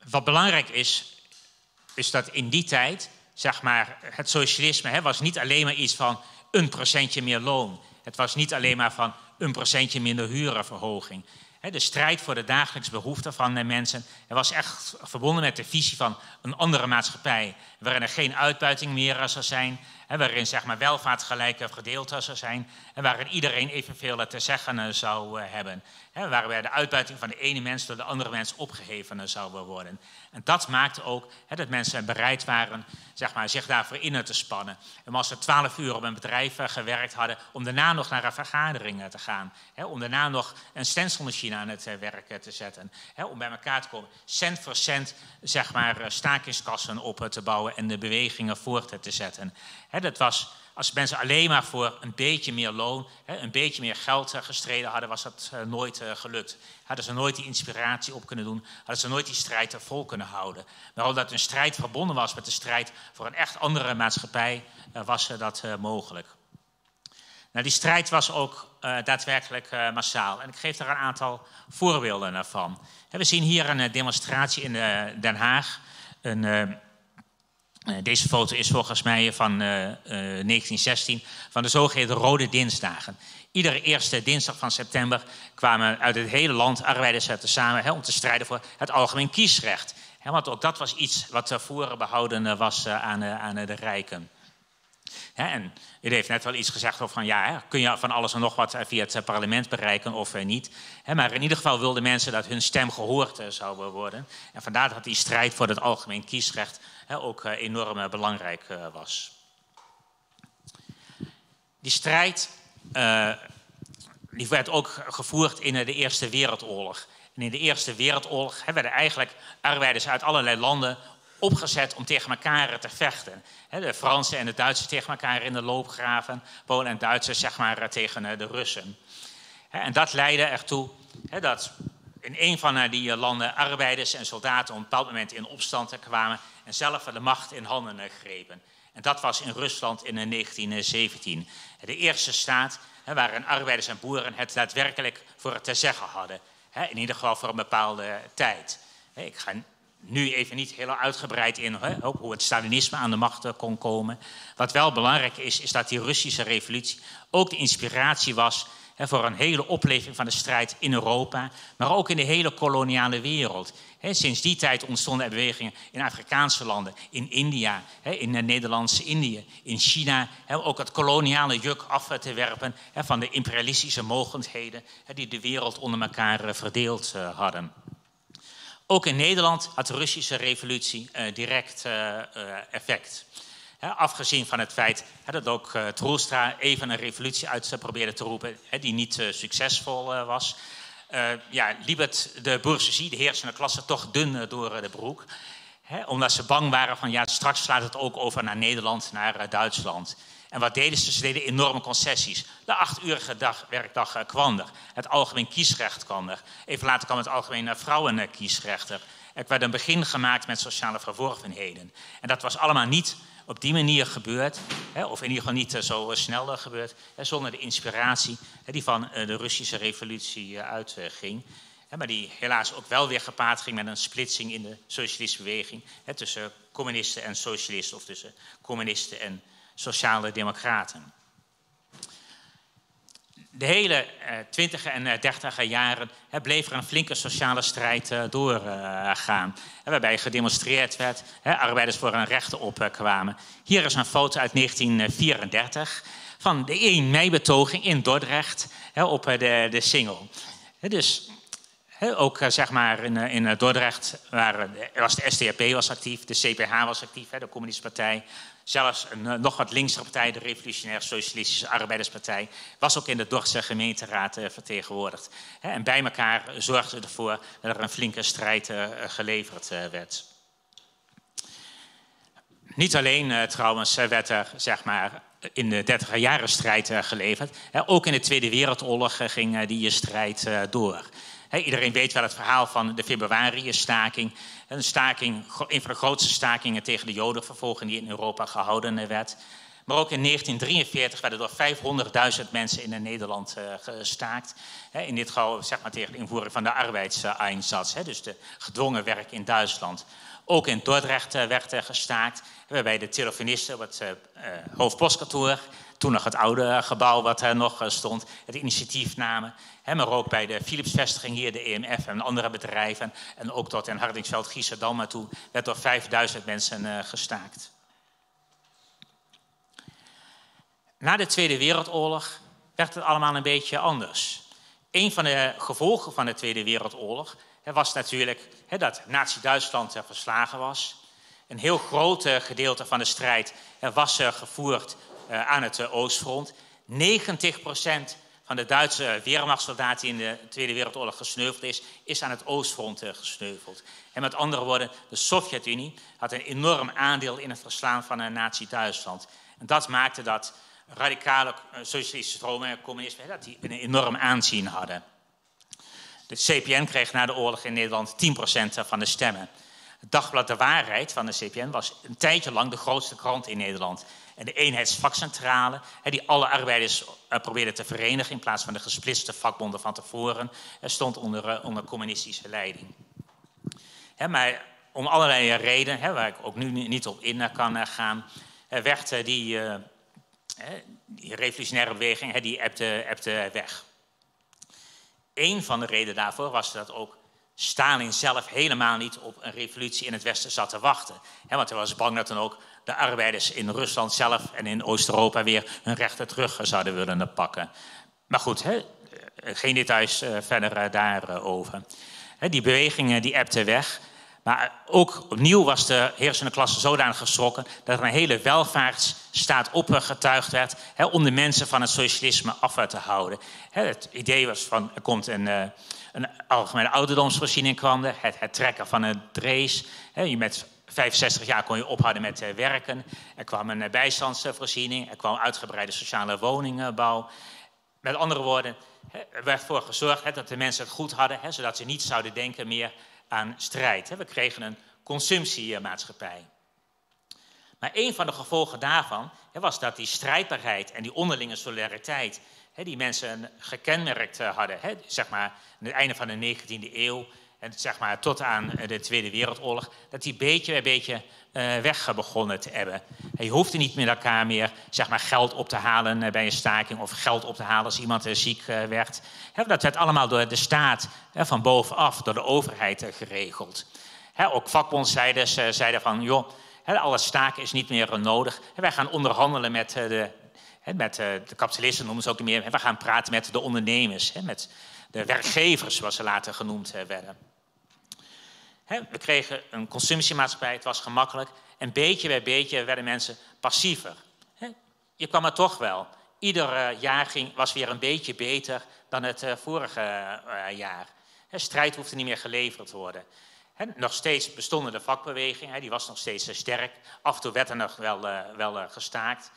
wat belangrijk is, is dat in die tijd, zeg maar, het socialisme hè, was niet alleen maar iets van een procentje meer loon. Het was niet alleen maar van een procentje minder hurenverhoging. De strijd voor de dagelijkse behoeften van de mensen was echt verbonden met de visie van een andere maatschappij. Waarin er geen uitbuiting meer zou zijn. Waarin zeg maar, welvaart gelijk verdeeld zou zijn. En waarin iedereen evenveel te zeggen zou hebben. Waarbij de uitbuiting van de ene mens door de andere mens opgeheven zou worden. En dat maakte ook dat mensen bereid waren zeg maar, zich daarvoor in te spannen. En als ze twaalf uur op een bedrijf gewerkt hadden, om daarna nog naar een vergadering te gaan. Om daarna nog een stencilmachine aan het werk te zetten. Om bij elkaar te komen. Cent voor cent zeg maar, stakingskassen op te bouwen en de bewegingen voort te zetten. Dat was, als mensen alleen maar voor een beetje meer loon, een beetje meer geld gestreden hadden, was dat nooit gelukt. Hadden ze nooit die inspiratie op kunnen doen, hadden ze nooit die strijd vol kunnen houden. Maar omdat een strijd verbonden was met de strijd voor een echt andere maatschappij, was dat mogelijk. Nou, die strijd was ook uh, daadwerkelijk uh, massaal. En ik geef daar een aantal voorbeelden van. We zien hier een demonstratie in uh, Den Haag. Een, uh, deze foto is volgens mij van uh, uh, negentien zestien, van de zogeheten Rode Dinsdagen. Iedere eerste dinsdag van september kwamen uit het hele land arbeiders tezamen hè, om te strijden voor het algemeen kiesrecht. Hè, want ook dat was iets wat tevoren behouden was uh, aan, uh, aan de rijken. Ja, en u heeft net wel iets gezegd over van ja, hè, kun je van alles en nog wat via het parlement bereiken of uh, niet. Hè, maar in ieder geval wilden mensen dat hun stem gehoord uh, zou worden. En vandaar dat die strijd voor het algemeen kiesrecht hè, ook uh, enorm uh, belangrijk uh, was. Die strijd uh, die werd ook gevoerd in uh, de Eerste Wereldoorlog. En in de Eerste Wereldoorlog hè, werden eigenlijk arbeiders uit allerlei landen opgezet om tegen elkaar te vechten. De Fransen en de Duitsers tegen elkaar in de loopgraven. Polen en Duitsers zeg maar, tegen de Russen. En dat leidde ertoe dat in een van die landen arbeiders en soldaten op een bepaald moment in opstand kwamen en zelf de macht in handen grepen. En dat was in Rusland in negentien zeventien. De eerste staat waarin arbeiders en boeren het daadwerkelijk voor het te zeggen hadden. In ieder geval voor een bepaalde tijd. Ik ga nu even niet heel uitgebreid in hè, hoe het Stalinisme aan de macht kon komen. Wat wel belangrijk is, is dat die Russische revolutie ook de inspiratie was hè, voor een hele opleving van de strijd in Europa, maar ook in de hele koloniale wereld. Hè, sinds die tijd ontstonden er bewegingen in Afrikaanse landen, in India, hè, in de Nederlandse Indië, in China, hè, ook het koloniale juk af te werpen hè, van de imperialistische mogendheden hè, die de wereld onder elkaar verdeeld uh, hadden. Ook in Nederland had de Russische revolutie uh, direct uh, uh, effect. He, afgezien van het feit he, dat ook uh, Troelstra even een revolutie uit uh, probeerde te roepen he, die niet uh, succesvol uh, was. Uh, ja, liep het de bourgeoisie, de heersende klasse, toch dun uh, door uh, de broek. He, omdat ze bang waren van ja, straks slaat het ook over naar Nederland, naar uh, Duitsland. En wat deden ze? Ze deden enorme concessies. De achtuurige dag, werkdag uh, kwam er. Het algemeen kiesrecht kwam er. Even later kwam het algemeen uh, vrouwenkiesrecht er. Er werd een begin gemaakt met sociale verworvenheden. En dat was allemaal niet op die manier gebeurd. Hè, of in ieder geval niet uh, zo uh, snel uh, gebeurd. Hè, zonder de inspiratie hè, die van uh, de Russische revolutie uh, uitging. Uh, maar die helaas ook wel weer gepaard ging met een splitsing in de socialistische beweging. Hè, tussen communisten en socialisten. Of tussen communisten en sociale democraten. De hele twintiger en dertiger jaren he, bleef er een flinke sociale strijd uh, doorgaan. Uh, waarbij gedemonstreerd werd, he, arbeiders voor hun rechten opkwamen. Hier is een foto uit negentien vierendertig van de één mei-betoging in Dordrecht he, op de, de Singel. He, dus he, ook uh, zeg maar in, in Dordrecht waren, was de S D A P was actief, de C P H was actief, he, de Communistische Partij. Zelfs een uh, nog wat linkse partij, de Revolutionaire Socialistische Arbeiderspartij, was ook in de Dordtse gemeenteraad uh, vertegenwoordigd. He, en bij elkaar zorgden ze ervoor dat er een flinke strijd uh, geleverd uh, werd. Niet alleen uh, trouwens werd er zeg maar, in de dertiger jaren strijd uh, geleverd. He, ook in de Tweede Wereldoorlog uh, ging uh, die strijd uh, door. He, iedereen weet wel het verhaal van de februari-staking. Een staking, een van de grootste stakingen tegen de jodenvervolging die in Europa gehouden werd. Maar ook in negentien drieënveertig werden er vijfhonderdduizend mensen in Nederland uh, gestaakt. He, in dit geval zeg maar, tegen de invoering van de arbeidseinsatz, he, dus de gedwongen werk in Duitsland. Ook in Dordrecht uh, werd uh, gestaakt, waarbij de telefonisten op het uh, uh, hoofdpostkantoor, toen nog het oude gebouw wat er nog uh, stond, het initiatief namen. He, maar ook bij de Philips-vestiging hier, de E M F en andere bedrijven. En ook tot in Hardingsveld, Giessendam toe, werd door vijfduizend mensen uh, gestaakt. Na de Tweede Wereldoorlog werd het allemaal een beetje anders. Een van de gevolgen van de Tweede Wereldoorlog was natuurlijk dat Nazi-Duitsland verslagen was. Een heel groot gedeelte van de strijd was gevoerd aan het Oostfront. negentig procent van de Duitse weermachtssoldaten die in de Tweede Wereldoorlog gesneuveld is, is aan het Oostfront gesneuveld. En met andere woorden, de Sovjet-Unie had een enorm aandeel in het verslaan van Nazi-Duitsland. En dat maakte dat radicale socialistische stromen en communisme dat die een enorm aanzien hadden. De C P N kreeg na de oorlog in Nederland tien procent van de stemmen. Het dagblad De Waarheid van de C P N was een tijdje lang de grootste krant in Nederland. En de eenheidsvakcentrale, die alle arbeiders probeerde te verenigen in plaats van de gesplitste vakbonden van tevoren, stond onder, onder communistische leiding. Maar om allerlei redenen, waar ik ook nu niet op in kan gaan, werd die, die revolutionaire beweging die ebte, ebte weg. Eén van de redenen daarvoor was dat ook Stalin zelf helemaal niet op een revolutie in het Westen zat te wachten. He, want hij was bang dat dan ook de arbeiders in Rusland zelf en in Oost-Europa weer hun rechten terug zouden willen pakken. Maar goed, he, geen details uh, verder uh, daarover. He, die bewegingen die ebten weg. Maar ook opnieuw was de heersende klasse zodanig geschrokken dat er een hele welvaartsstaat opgetuigd werd he, om de mensen van het socialisme af te houden. He, het idee was van er komt een, uh, een algemene ouderdomsvoorziening kwam er, het, het trekken van een drees. He, je met vijfenzestig jaar kon je ophouden met uh, werken. Er kwam een uh, bijstandsvoorziening, er kwam uitgebreide sociale woningbouw. Met andere woorden, he, er werd voor gezorgd he, dat de mensen het goed hadden, he, zodat ze niet zouden denken meer aan strijd. We kregen een consumptiemaatschappij. Maar een van de gevolgen daarvan was dat die strijdbaarheid en die onderlinge solidariteit die mensen gekenmerkt hadden, zeg maar aan het einde van de negentiende eeuw en zeg maar tot aan de Tweede Wereldoorlog, dat die beetje bij beetje weg begonnen te hebben. Je hoefde niet met elkaar meer zeg maar, geld op te halen bij een staking of geld op te halen als iemand ziek werd. Dat werd allemaal door de staat van bovenaf, door de overheid geregeld. Ook vakbondsleiders zeiden van, joh, alle staken is niet meer nodig. Wij gaan onderhandelen met de, met de kapitalisten, noemen ze ook niet meer. We gaan praten met de ondernemers, met de werkgevers, zoals ze later genoemd werden. We kregen een consumptiemaatschappij, het was gemakkelijk. En beetje bij beetje werden mensen passiever. Je kwam er toch wel. Ieder jaar ging, was weer een beetje beter dan het vorige jaar. Strijd hoefde niet meer geleverd te worden. Nog steeds bestonden de vakbeweging, die was nog steeds sterk. Af en toe werd er nog wel, wel gestaakt.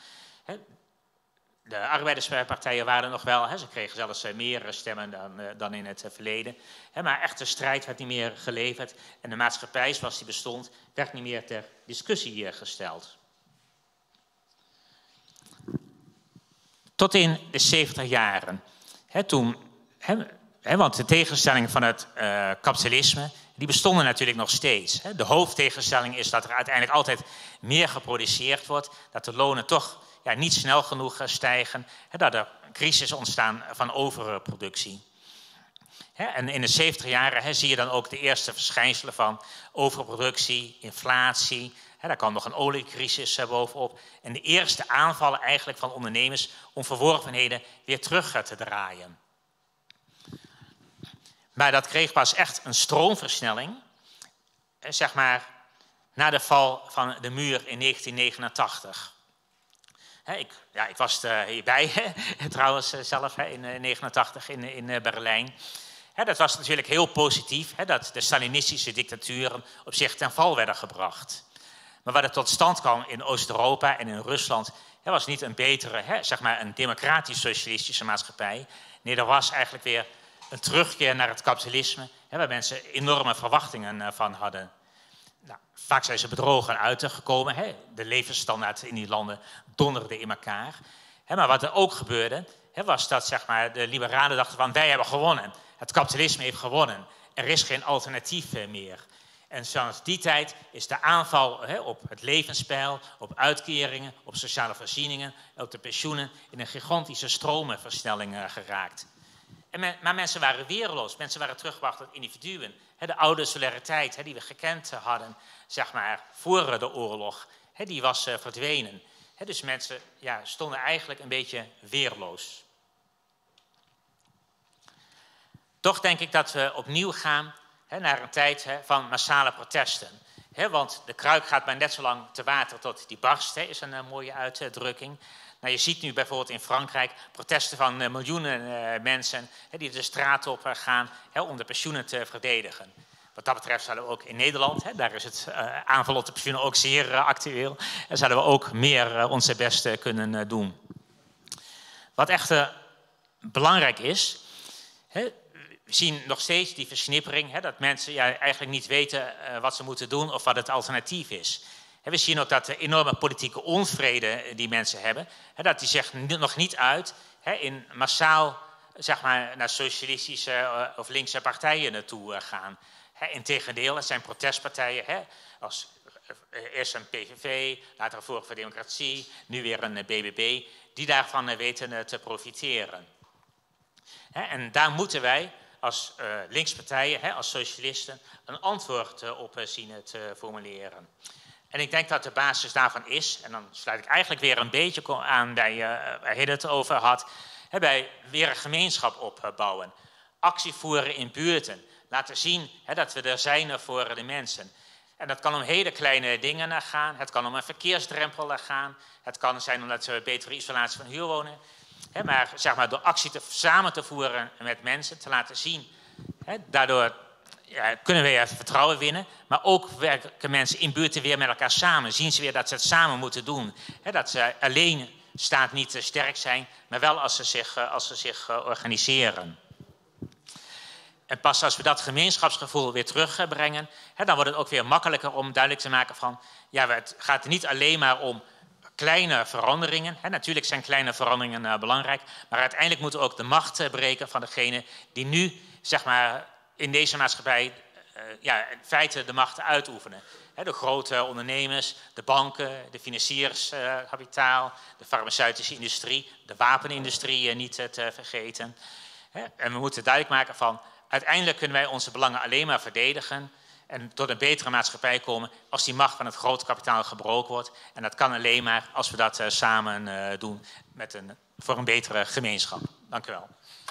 De arbeiderspartijen waren er nog wel, hè, ze kregen zelfs meer stemmen dan, uh, dan in het uh, verleden. Hè, maar echte strijd werd niet meer geleverd en de maatschappij zoals die bestond, werd niet meer ter discussie uh, gesteld. Tot in de zeventig jaren. Hè, toen, hè, hè, want de tegenstellingen van het uh, kapitalisme, die bestonden natuurlijk nog steeds. Hè. De hoofdtegenstelling is dat er uiteindelijk altijd meer geproduceerd wordt, dat de lonen toch ja, niet snel genoeg stijgen, hè, dat er crisis ontstaan van overproductie. Hè, en in de zeventig jaren hè, zie je dan ook de eerste verschijnselen van overproductie, inflatie. Hè, daar kwam nog een oliecrisis uh, bovenop. En de eerste aanvallen eigenlijk van ondernemers om verworvenheden weer terug uh, te draaien. Maar dat kreeg pas echt een stroomversnelling, eh, zeg maar, na de val van de muur in negentien negenentachtig. He, ik, ja, ik was er hierbij, he, trouwens zelf he, in negentien negenentachtig in, in Berlijn. He, dat was natuurlijk heel positief, he, dat de Stalinistische dictaturen op zich ten val werden gebracht. Maar wat er tot stand kwam in Oost-Europa en in Rusland, he, was niet een betere, he, zeg maar een democratisch-socialistische maatschappij. Nee, er was eigenlijk weer een terugkeer naar het kapitalisme, he, waar mensen enorme verwachtingen van hadden. Nou, vaak zijn ze bedrogen uitgekomen. Hè. De levensstandaard in die landen donderde in elkaar. Hè, maar wat er ook gebeurde, hè, was dat zeg maar, de liberalen dachten van wij hebben gewonnen. Het kapitalisme heeft gewonnen. Er is geen alternatief meer. En sinds die tijd is de aanval hè, op het levenspeil, op uitkeringen, op sociale voorzieningen, op de pensioenen in een gigantische stromenversnelling uh, geraakt. En men, maar mensen waren weerloos, mensen waren teruggebracht tot individuen. He, de oude solidariteit he, die we gekend hadden, zeg maar, voor de oorlog, he, die was uh, verdwenen. He, dus mensen ja, stonden eigenlijk een beetje weerloos. Toch denk ik dat we opnieuw gaan he, naar een tijd he, van massale protesten. He, want de kruik gaat maar net zo lang te water tot die barst, he, is een uh, mooie uitdrukking. Nou, je ziet nu bijvoorbeeld in Frankrijk protesten van uh, miljoenen uh, mensen hè, die de straat op uh, gaan hè, om de pensioenen te verdedigen. Wat dat betreft zouden we ook in Nederland, hè, daar is het uh, aanval op de pensioenen ook zeer uh, actueel, en zouden we ook meer uh, onze best uh, kunnen uh, doen. Wat echt uh, belangrijk is, hè, we zien nog steeds die versnippering, hè, dat mensen ja, eigenlijk niet weten uh, wat ze moeten doen of wat het alternatief is. We zien ook dat de enorme politieke onvrede die mensen hebben, dat die zich nog niet uit in massaal zeg maar, naar socialistische of linkse partijen naartoe gaan. Integendeel, het zijn protestpartijen, als eerst een P V V, later Forum voor Democratie, nu weer een B B B, die daarvan weten te profiteren. En daar moeten wij als linkspartijen, als socialisten, een antwoord op zien te formuleren. En ik denk dat de basis daarvan is, en dan sluit ik eigenlijk weer een beetje aan bij uh, waar Hidde het over had, hè, bij weer een gemeenschap opbouwen. Actie voeren in buurten. Laten zien hè, dat we er zijn voor de mensen. En dat kan om hele kleine dingen gaan. Het kan om een verkeersdrempel gaan. Het kan zijn omdat we betere isolatie van huurwonen. Hè, maar, zeg maar door actie te, samen te voeren met mensen, te laten zien. Hè, daardoor ja, kunnen we vertrouwen winnen. Maar ook werken mensen in buurten weer met elkaar samen. Zien ze weer dat ze het samen moeten doen. Hè, dat ze alleen staat niet sterk zijn, maar wel als ze zich, als ze zich organiseren. En pas als we dat gemeenschapsgevoel weer terugbrengen, hè, dan wordt het ook weer makkelijker om duidelijk te maken van, ja, het gaat niet alleen maar om kleine veranderingen. Hè. Natuurlijk zijn kleine veranderingen uh, belangrijk, maar uiteindelijk moeten we ook de macht uh, breken van degene die nu, zeg maar, in deze maatschappij uh, ja, in feite de macht uitoefenen. Hè, de grote ondernemers, de banken, de financierskapitaal, uh, de farmaceutische industrie, de wapenindustrie uh, niet uh, te vergeten. Hè. En we moeten duidelijk maken van, uiteindelijk kunnen wij onze belangen alleen maar verdedigen en tot een betere maatschappij komen als die macht van het grote kapitaal gebroken wordt. En dat kan alleen maar als we dat uh, samen uh, doen met een, voor een betere gemeenschap. Dank u wel.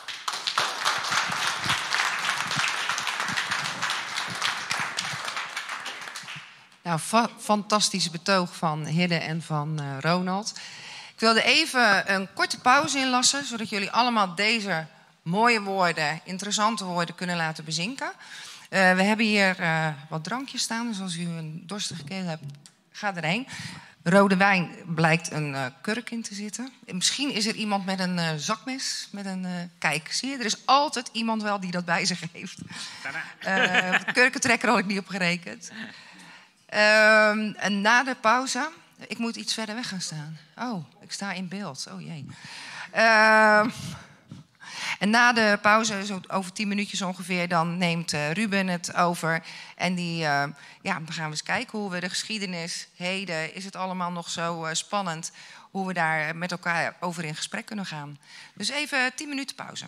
Nou, fa fantastisch betoog van Hidde en van uh, Ronald. Ik wilde even een korte pauze inlassen, zodat jullie allemaal deze mooie woorden, interessante woorden kunnen laten bezinken. Uh, we hebben hier uh, wat drankjes staan, dus als u een dorstige keel hebt, ga erheen. Rode wijn blijkt een uh, kurk in te zitten. En misschien is er iemand met een uh, zakmes, met een uh, kijk, zie je? Er is altijd iemand wel die dat bij zich heeft. Uh, kurkentrekker had ik niet op gerekend. Uh, en na de pauze, ik moet iets verder weg gaan staan. Oh, ik sta in beeld. Oh jee. Uh, en na de pauze, zo over tien minuutjes ongeveer, dan neemt uh, Ruben het over. En die, uh, ja, dan gaan we eens kijken hoe we de geschiedenis, heden, is het allemaal nog zo uh, spannend, hoe we daar met elkaar over in gesprek kunnen gaan. Dus even tien minuten pauze.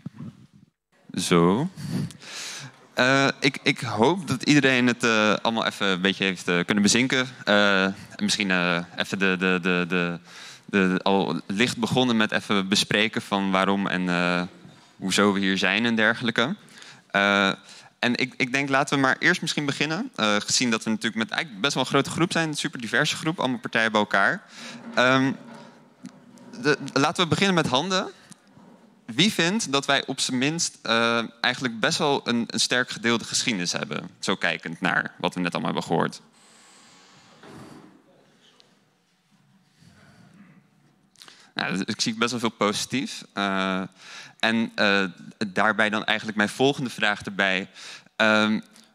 Zo. Uh, ik, ik hoop dat iedereen het uh, allemaal even een beetje heeft uh, kunnen bezinken. Uh, en misschien uh, even de, de, de, de, de, al licht begonnen met even bespreken van waarom en uh, hoezo we hier zijn en dergelijke. Uh, en ik, ik denk, laten we maar eerst misschien beginnen. Uh, gezien dat we natuurlijk met eigenlijk best wel een grote groep zijn. Een super diverse groep, allemaal partijen bij elkaar. Um, de, laten we beginnen met handen. Wie vindt dat wij op zijn minst uh, eigenlijk best wel een, een sterk gedeelde geschiedenis hebben? Zo kijkend naar wat we net allemaal hebben gehoord. Nou, ik zie best wel veel positief. Uh, en uh, daarbij dan eigenlijk mijn volgende vraag erbij. Uh,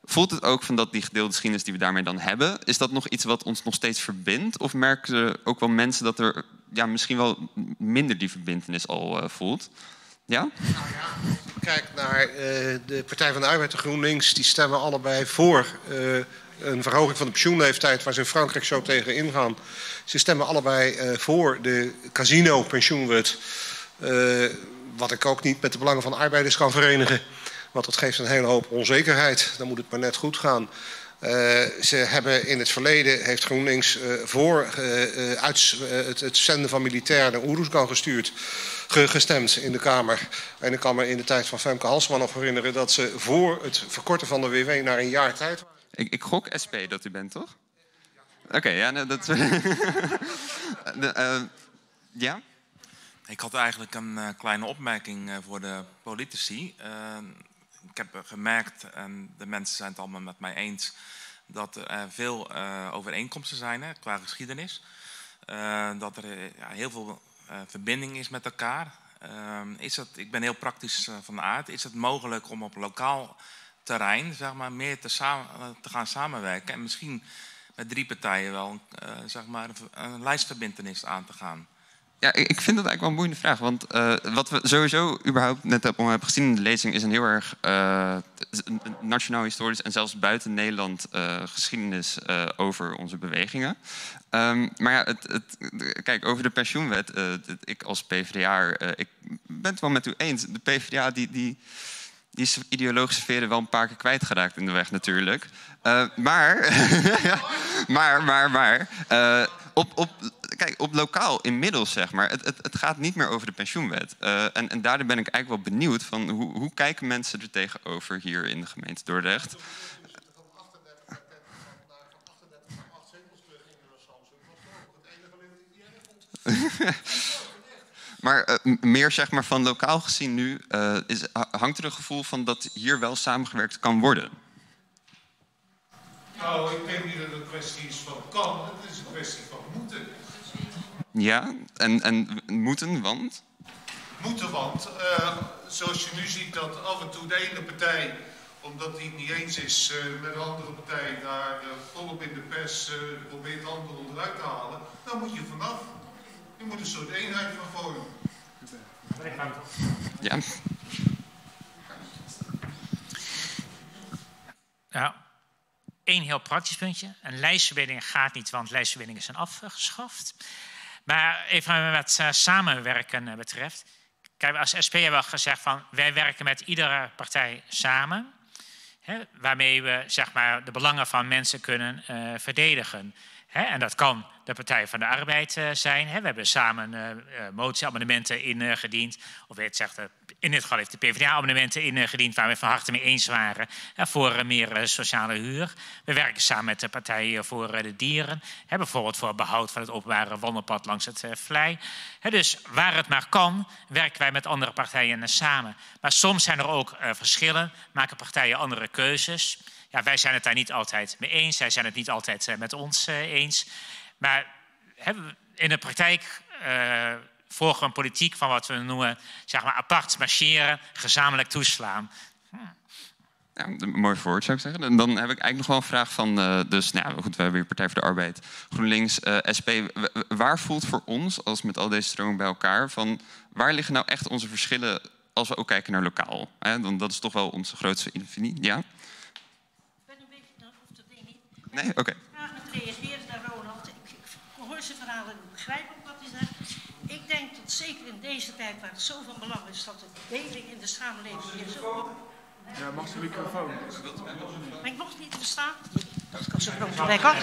voelt het ook van dat die gedeelde geschiedenis die we daarmee dan hebben, is dat nog iets wat ons nog steeds verbindt? Of merken ook wel mensen dat er ja, misschien wel minder die verbintenis al uh, voelt? Ja? Nou ja, kijk naar uh, de Partij van de Arbeid en GroenLinks, die stemmen allebei voor uh, een verhoging van de pensioenleeftijd, waar ze in Frankrijk zo tegen ingaan. Ze stemmen allebei uh, voor de casino-pensioenwet, uh, wat ik ook niet met de belangen van arbeiders kan verenigen. Want dat geeft een hele hoop onzekerheid. Dan moet het maar net goed gaan. Uh, ze hebben in het verleden, heeft GroenLinks uh, voor uh, uh, uit, uh, het, het zenden van militairen naar Oeroesgan gestuurd, ge, gestemd in de Kamer. En ik kan me in de tijd van Femke Halsman nog herinneren dat ze voor het verkorten van de W W naar een jaar tijd waren. Ik, ik gok S P dat u bent, toch? Oké, okay, ja, nou, dat... de, uh, ja? Ik had eigenlijk een uh, kleine opmerking uh, voor de politici. Uh, ik heb gemerkt, en de mensen zijn het allemaal met mij eens, dat er uh, veel uh, overeenkomsten zijn hè, qua geschiedenis. Uh, dat er uh, ja, heel veel uh, verbinding is met elkaar. Uh, is het, ik ben heel praktisch uh, van aard. Is het mogelijk om op lokaal terrein zeg maar, meer te, samen, uh, te gaan samenwerken en misschien met drie partijen wel uh, zeg maar, een, een lijstverbintenis aan te gaan? Ja, ik vind dat eigenlijk wel een boeiende vraag. Want uh, wat we sowieso überhaupt net hebben gezien in de lezing is een heel erg uh, nationaal historisch en zelfs buiten Nederland uh, geschiedenis uh, over onze bewegingen. Um, maar ja, het, het, kijk, over de pensioenwet, uh, ik als PvdA, uh, ik ben het wel met u eens. De PvdA die, die, die is ideologische veren wel een paar keer kwijtgeraakt in de weg natuurlijk. Uh, maar, maar, maar, maar, uh, op... op Kijk, op lokaal inmiddels, zeg maar, het, het, het gaat niet meer over de pensioenwet. Uh, en, en daardoor ben ik eigenlijk wel benieuwd van hoe, hoe kijken mensen er tegenover hier in de gemeente Dordrecht. Maar uh, meer zeg maar van lokaal gezien nu, uh, is, hangt er een gevoel van dat hier wel samengewerkt kan worden? Nou, ik denk niet dat het een kwestie is van kan, het is een kwestie van moeten. Ja, en, en moeten, want? Moeten, want uh, zoals je nu ziet dat af en toe de ene partij, omdat die het niet eens is uh, met de andere partij, daar uh, volop in de pers uh, probeert de andere onderuit te halen, dan moet je vanaf. Je moet een soort eenheid van vormen. Ja. Ja. Eén heel praktisch puntje. Een lijstverbinding gaat niet, want lijstverbindingen zijn afgeschaft. Maar even wat uh, samenwerken uh, betreft. Kijk, als S P hebben we gezegd van wij werken met iedere partij samen. Hè, waarmee we zeg maar, de belangen van mensen kunnen uh, verdedigen. Hè, en dat kan de Partij van de Arbeid uh, zijn. Hè. We hebben samen uh, uh, motieamendementen ingediend. Uh, of weet zegt, uh, in dit geval heeft de PvdA-amendementen ingediend waar we van harte mee eens waren. Uh, voor uh, meer uh, sociale huur. We werken samen met de Partij voor uh, de Dieren. Hè, bijvoorbeeld voor behoud van het openbare wandelpad langs het uh, Vlei. Hè, dus waar het maar kan, werken wij met andere partijen uh, samen. Maar soms zijn er ook uh, verschillen. Maken partijen andere keuzes. Ja, wij zijn het daar niet altijd mee eens. Zij zijn het niet altijd uh, met ons uh, eens. Maar in de praktijk uh, volgen we een politiek van wat we noemen zeg maar, apart marcheren, gezamenlijk toeslaan. Hm. Ja, een mooi voorwoord zou ik zeggen. En dan heb ik eigenlijk nog wel een vraag van, uh, dus nou goed, we hebben hier Partij voor de Arbeid, GroenLinks, uh, S P. Waar voelt voor ons, als met al deze stromingen bij elkaar, van waar liggen nou echt onze verschillen als we ook kijken naar lokaal? Hè? Dan, dat is toch wel onze grootste invinie, ja? Ik ben een beetje, dat hoeft dat ding niet. Nee, oké. Okay. Graag met reageren naar Ronald. Ik, ik hoor zijn verhalen en ik begrijp ook wat hij zegt. Ik denk dat zeker in deze tijd waar het zo van belang is dat de deling in de samenleving weer zo... Ja, mag de microfoon? Ben ik nog niet verstaan? Dat ik al zo'n grote bek had.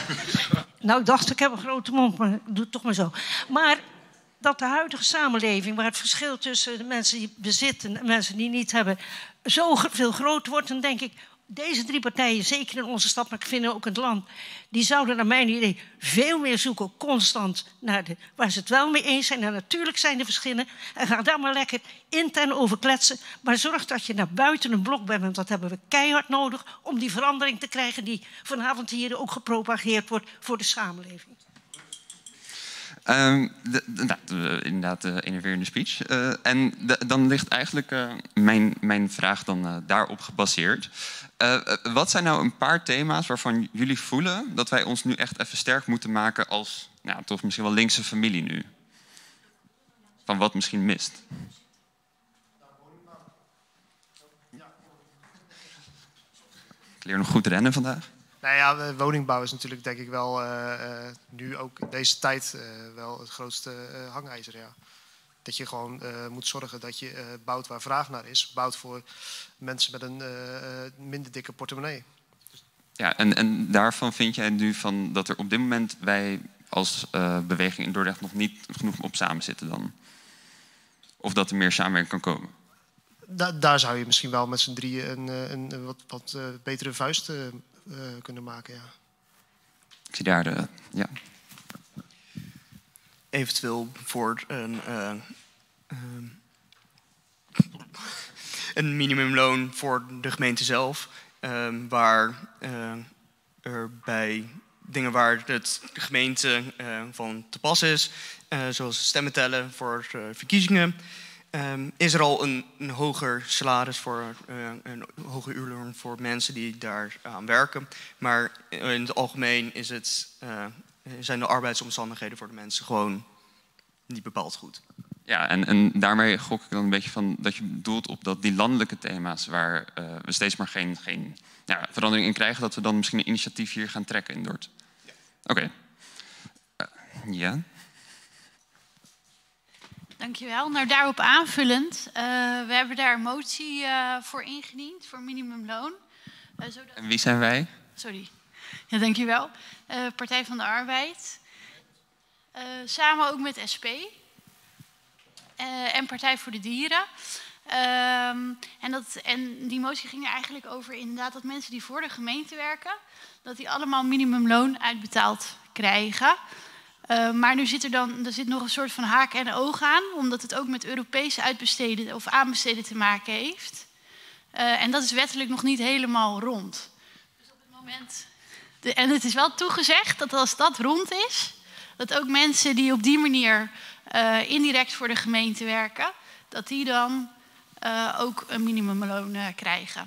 Nou, ik dacht, ik heb een grote mond, maar ik doe het toch maar zo. Maar dat de huidige samenleving, waar het verschil tussen de mensen die bezitten en mensen die niet hebben, zo veel groter wordt, dan denk ik, deze drie partijen, zeker in onze stad, maar ik vind ook in het land, die zouden naar mijn idee veel meer zoeken, constant, naar de, waar ze het wel mee eens zijn. En natuurlijk zijn er verschillen. En ga daar maar lekker intern over kletsen. Maar zorg dat je naar buiten een blok bent. Want dat hebben we keihard nodig om die verandering te krijgen die vanavond hier ook gepropageerd wordt voor de samenleving. Um, de, de, nou, de, inderdaad, de enerverende speech. Uh, en de, dan ligt eigenlijk uh, mijn, mijn vraag dan uh, daarop gebaseerd. Uh, uh, wat zijn nou een paar thema's waarvan jullie voelen dat wij ons nu echt even sterk moeten maken als, nou, toch misschien wel linkse familie nu? Van wat misschien mist? Ik leer nog goed rennen vandaag. Nou ja, woningbouw is natuurlijk denk ik wel uh, uh, nu ook in deze tijd uh, wel het grootste uh, hangijzer. Ja. Dat je gewoon uh, moet zorgen dat je uh, bouwt waar vraag naar is. Bouwt voor mensen met een uh, minder dikke portemonnee. Ja, en, en daarvan vind jij nu van dat er op dit moment wij als uh, beweging in Dordrecht nog niet genoeg op samen zitten dan? Of dat er meer samenwerking kan komen? Da daar zou je misschien wel met z'n drieën een, een, een wat, wat uh, betere vuist uh, uh, kunnen maken, ja. Ik zie daar de... Ja. Eventueel voor een, uh, uh, een minimumloon voor de gemeente zelf. Uh, waar uh, er bij dingen waar het de gemeente uh, van te pas is, uh, zoals stemmen tellen voor uh, verkiezingen, um, is er al een, een hoger salaris voor uh, een hoger uurloon voor mensen die daar aan werken. Maar in het algemeen is het, uh, zijn de arbeidsomstandigheden voor de mensen gewoon niet bepaald goed. Ja, en, en daarmee gok ik dan een beetje van dat je bedoelt op dat die landelijke thema's waar uh, we steeds maar geen, geen ja, verandering in krijgen, dat we dan misschien een initiatief hier gaan trekken in Dort. Ja. Oké. Okay. Uh, ja. Dankjewel. Nou, daarop aanvullend, uh, we hebben daar een motie uh, voor ingediend, voor minimumloon. Uh, zodat... En wie zijn wij? Sorry. Ja, dankjewel. Uh, Partij van de Arbeid. Uh, samen ook met S P. Uh, en Partij voor de Dieren. Um, en, dat, en die motie ging er eigenlijk over inderdaad dat mensen die voor de gemeente werken, dat die allemaal minimumloon uitbetaald krijgen. Uh, maar nu zit er dan er zit nog een soort van haak en oog aan, omdat het ook met Europese uitbesteden of aanbesteden te maken heeft. Uh, en dat is wettelijk nog niet helemaal rond. Dus op het moment, de, en het is wel toegezegd dat als dat rond is, dat ook mensen die op die manier uh, indirect voor de gemeente werken, dat die dan uh, ook een minimumloon uh, krijgen.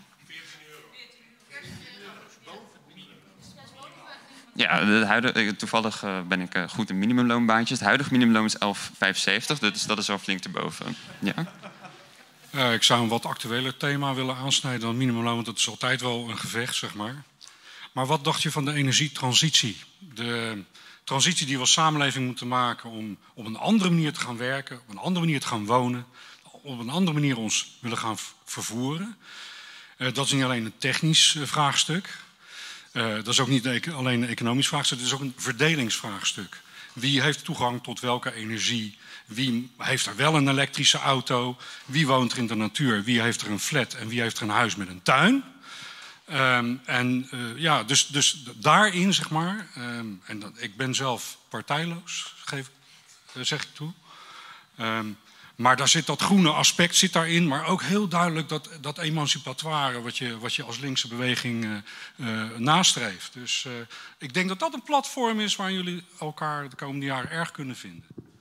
Ja, de huidige, toevallig uh, ben ik uh, goed in minimumloonbaantjes. Het huidige minimumloon is elf vijfenzeventig, dus dat is al flink erboven. Ja. Uh, ik zou een wat actueler thema willen aansnijden dan minimumloon, want dat is altijd wel een gevecht, zeg maar. Maar wat dacht je van de energietransitie? De transitie die we als samenleving moeten maken om op een andere manier te gaan werken, op een andere manier te gaan wonen, op een andere manier ons willen gaan vervoeren. Uh, dat is niet alleen een technisch uh, vraagstuk. Uh, dat is ook niet alleen een economisch vraagstuk, het is ook een verdelingsvraagstuk. Wie heeft toegang tot welke energie? Wie heeft er wel een elektrische auto? Wie woont er in de natuur? Wie heeft er een flat en wie heeft er een huis met een tuin? Um, en uh, ja, dus, dus daarin, zeg maar, um, en dat, ik ben zelf partijloos, geef, uh, zeg ik toe. Um, maar daar zit dat groene aspect zit daarin, maar ook heel duidelijk dat, dat emancipatoire wat je, wat je als linkse beweging uh, uh, nastreeft. Dus uh, ik denk dat dat een platform is waar jullie elkaar de komende jaren erg kunnen vinden.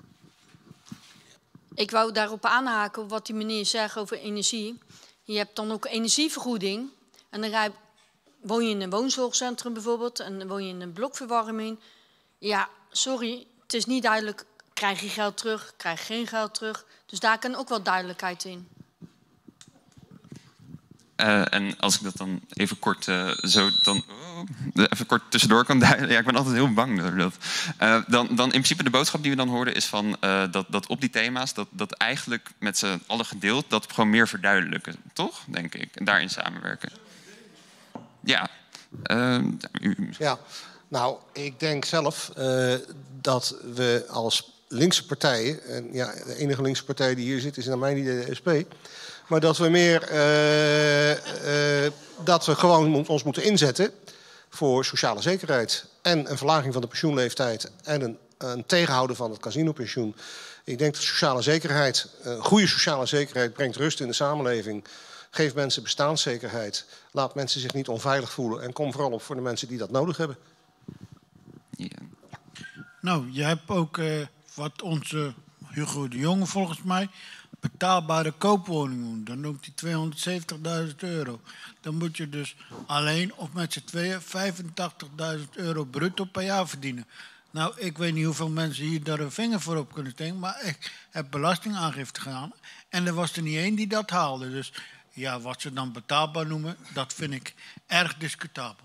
Ik wou daarop aanhaken op wat die meneer zegt over energie. Je hebt dan ook energievergoeding. En dan rij, woon je in een woonzorgcentrum bijvoorbeeld en dan woon je in een blokverwarming. Ja, sorry, het is niet duidelijk, krijg je geld terug, krijg je geen geld terug. Dus daar kan ook wel duidelijkheid in. Uh, en als ik dat dan even kort uh, zo dan oh, even kort tussendoor kan duiden. Ja, ik ben altijd heel bang door dat. Uh, dan, dan in principe de boodschap die we dan hoorden is van uh, dat, dat op die thema's dat, dat eigenlijk met z'n allen gedeeld dat gewoon meer verduidelijken, toch? Denk ik. En daarin samenwerken. Ja. Uh, u... Ja. Nou, ik denk zelf uh, dat we als linkse partijen, en ja, de enige linkse partij die hier zit is naar mijn idee de S P, maar dat we meer uh, uh, dat we gewoon ons moeten inzetten voor sociale zekerheid en een verlaging van de pensioenleeftijd en een, een tegenhouden van het casinopensioen. Ik denk dat sociale zekerheid, uh, goede sociale zekerheid brengt rust in de samenleving. Geef mensen bestaanszekerheid. Laat mensen zich niet onveilig voelen en kom vooral op voor de mensen die dat nodig hebben. Ja. Nou, je hebt ook uh, wat onze Hugo de Jonge volgens mij betaalbare koopwoning noemt. Dan noemt hij tweehonderdzeventigduizend euro. Dan moet je dus alleen of met z'n tweeën vijfentachtigduizend euro bruto per jaar verdienen. Nou, ik weet niet hoeveel mensen hier daar een vinger voor op kunnen steken, maar ik heb belastingaangifte gedaan en er was er niet één die dat haalde. Dus ja, wat ze dan betaalbaar noemen, dat vind ik erg discutabel.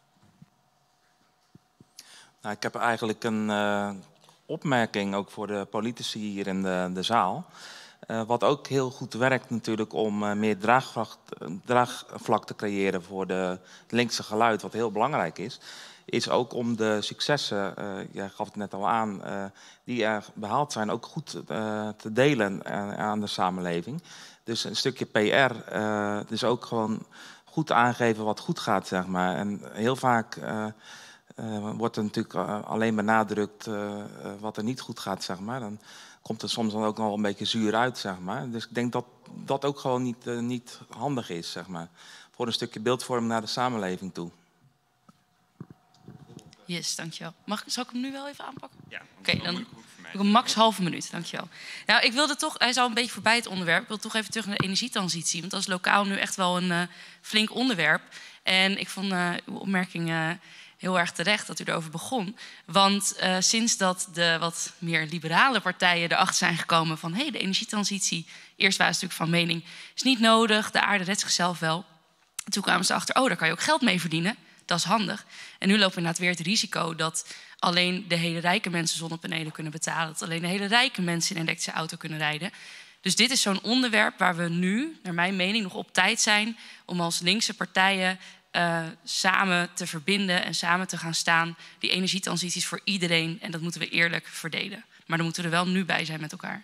Nou, ik heb eigenlijk een uh, opmerking ook voor de politici hier in de, de zaal. Uh, wat ook heel goed werkt natuurlijk om uh, meer draagvlak, draagvlak te creëren voor de linkse geluid, wat heel belangrijk is, is ook om de successen, uh, jij gaf het net al aan, uh, die er behaald zijn, ook goed uh, te delen uh, aan de samenleving. Dus een stukje P R, uh, dus ook gewoon goed aangeven wat goed gaat, zeg maar. En heel vaak uh, uh, wordt er natuurlijk uh, alleen benadrukt uh, uh, wat er niet goed gaat, zeg maar. Dan komt het soms dan ook nog een beetje zuur uit, zeg maar. Dus ik denk dat dat ook gewoon niet, uh, niet handig is, zeg maar. Voor een stukje beeldvorming naar de samenleving toe. Yes, dankjewel. Mag, zal ik hem nu wel even aanpakken? Ja. Oké, okay, dan doe ik een max halve minuut. Dankjewel. Nou, ik wilde toch, hij is al een beetje voorbij het onderwerp. Ik wil toch even terug naar de energietransitie. Want dat is lokaal nu echt wel een uh, flink onderwerp. En ik vond uh, uw opmerking uh, heel erg terecht dat u erover begon. Want uh, sinds dat de wat meer liberale partijen erachter zijn gekomen van hé, hey, de energietransitie, eerst waren ze natuurlijk van mening, is niet nodig, de aarde redt zichzelf wel. Toen kwamen ze achter, oh, daar kan je ook geld mee verdienen. Dat is handig. En nu lopen we inderdaad weer het risico dat alleen de hele rijke mensen zonnepanelen kunnen betalen. Dat alleen de hele rijke mensen in een elektrische auto kunnen rijden. Dus dit is zo'n onderwerp waar we nu, naar mijn mening, nog op tijd zijn om als linkse partijen uh, samen te verbinden en samen te gaan staan. Die energietransitie is voor iedereen en dat moeten we eerlijk verdelen. Maar dan moeten we er wel nu bij zijn met elkaar.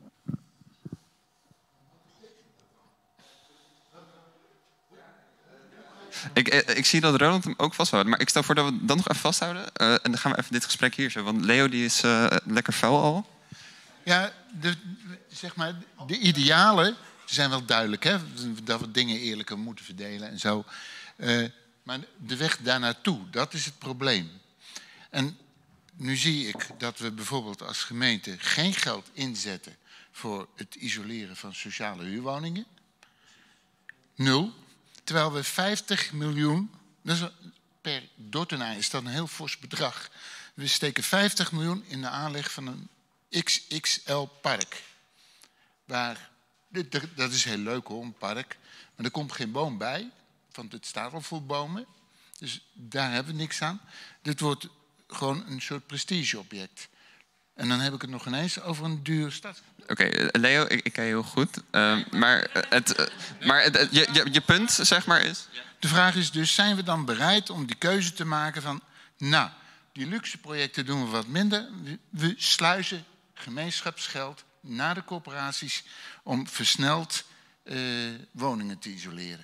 Ik, ik zie dat Ronald hem ook vasthoudt, maar ik stel voor dat we dan nog even vasthouden. Uh, en dan gaan we even dit gesprek hier zo, want Leo die is uh, lekker vuil al. Ja, de, zeg maar, de idealen zijn wel duidelijk, hè? Dat we dingen eerlijker moeten verdelen en zo. Uh, maar de weg daar naartoe, dat is het probleem. En nu zie ik dat we bijvoorbeeld als gemeente geen geld inzetten voor het isoleren van sociale huurwoningen. Nul. Terwijl we vijftig miljoen, dat is per Dordtenaar is dat een heel fors bedrag. We steken vijftig miljoen in de aanleg van een X X L-park. Waar, dat is heel leuk hoor, een park. Maar er komt geen boom bij, want het staat al vol bomen. Dus daar hebben we niks aan. Dit wordt gewoon een soort prestigeobject. En dan heb ik het nog ineens over een duur stad. Oké, okay, Leo, ik, ik ken je heel goed. Uh, maar het, uh, maar het, je, je, je punt, zeg maar, is... De vraag is dus, zijn we dan bereid om die keuze te maken van... nou, die luxe projecten doen we wat minder. We sluizen gemeenschapsgeld naar de corporaties... om versneld uh, woningen te isoleren.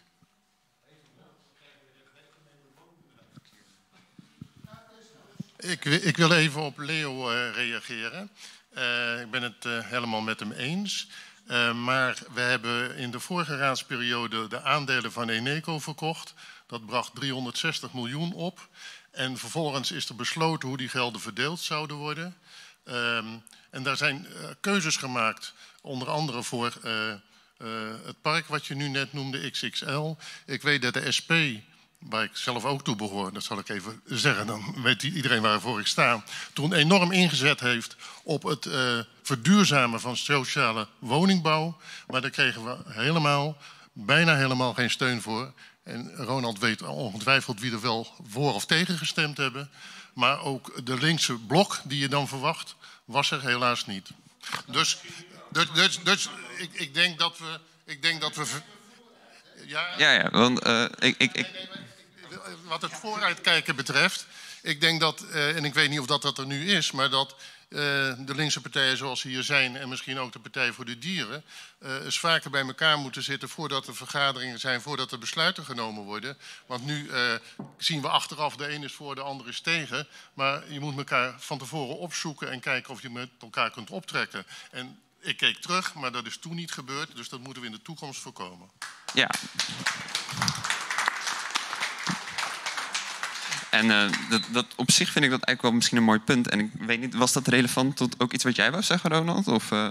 Ik, ik wil even op Leo uh, reageren. Uh, ik ben het uh, helemaal met hem eens. Uh, maar we hebben in de vorige raadsperiode de aandelen van Eneco verkocht. Dat bracht driehonderdzestig miljoen op. En vervolgens is er besloten hoe die gelden verdeeld zouden worden. Um, en daar zijn uh, keuzes gemaakt, onder andere voor uh, uh, het park wat je nu net noemde, X X L. Ik weet dat de S P... waar ik zelf ook toe behoor, dat zal ik even zeggen, dan weet iedereen waarvoor ik sta, toen enorm ingezet heeft op het uh, verduurzamen van sociale woningbouw. Maar daar kregen we helemaal, bijna helemaal geen steun voor. En Ronald weet ongetwijfeld wie er wel voor of tegen gestemd hebben. Maar ook de linkse blok die je dan verwacht, was er helaas niet. Dus, dus, dus, dus ik, ik denk dat we... Ik denk dat we ja, ja, ja, want uh, ik... ik, ik... Wat het vooruitkijken betreft, ik denk dat, uh, en ik weet niet of dat, dat er nu is, maar dat uh, de linkse partijen zoals ze hier zijn en misschien ook de Partij voor de Dieren uh, eens vaker bij elkaar moeten zitten voordat er vergaderingen zijn, voordat er besluiten genomen worden. Want nu uh, zien we achteraf de een is voor, de ander is tegen, maar je moet elkaar van tevoren opzoeken en kijken of je met elkaar kunt optrekken. En ik keek terug, maar dat is toen niet gebeurd, dus dat moeten we in de toekomst voorkomen. Ja. En uh, dat, dat, op zich vind ik dat eigenlijk wel misschien een mooi punt. En ik weet niet, was dat relevant tot ook iets wat jij wou zeggen, Ronald? Of, uh...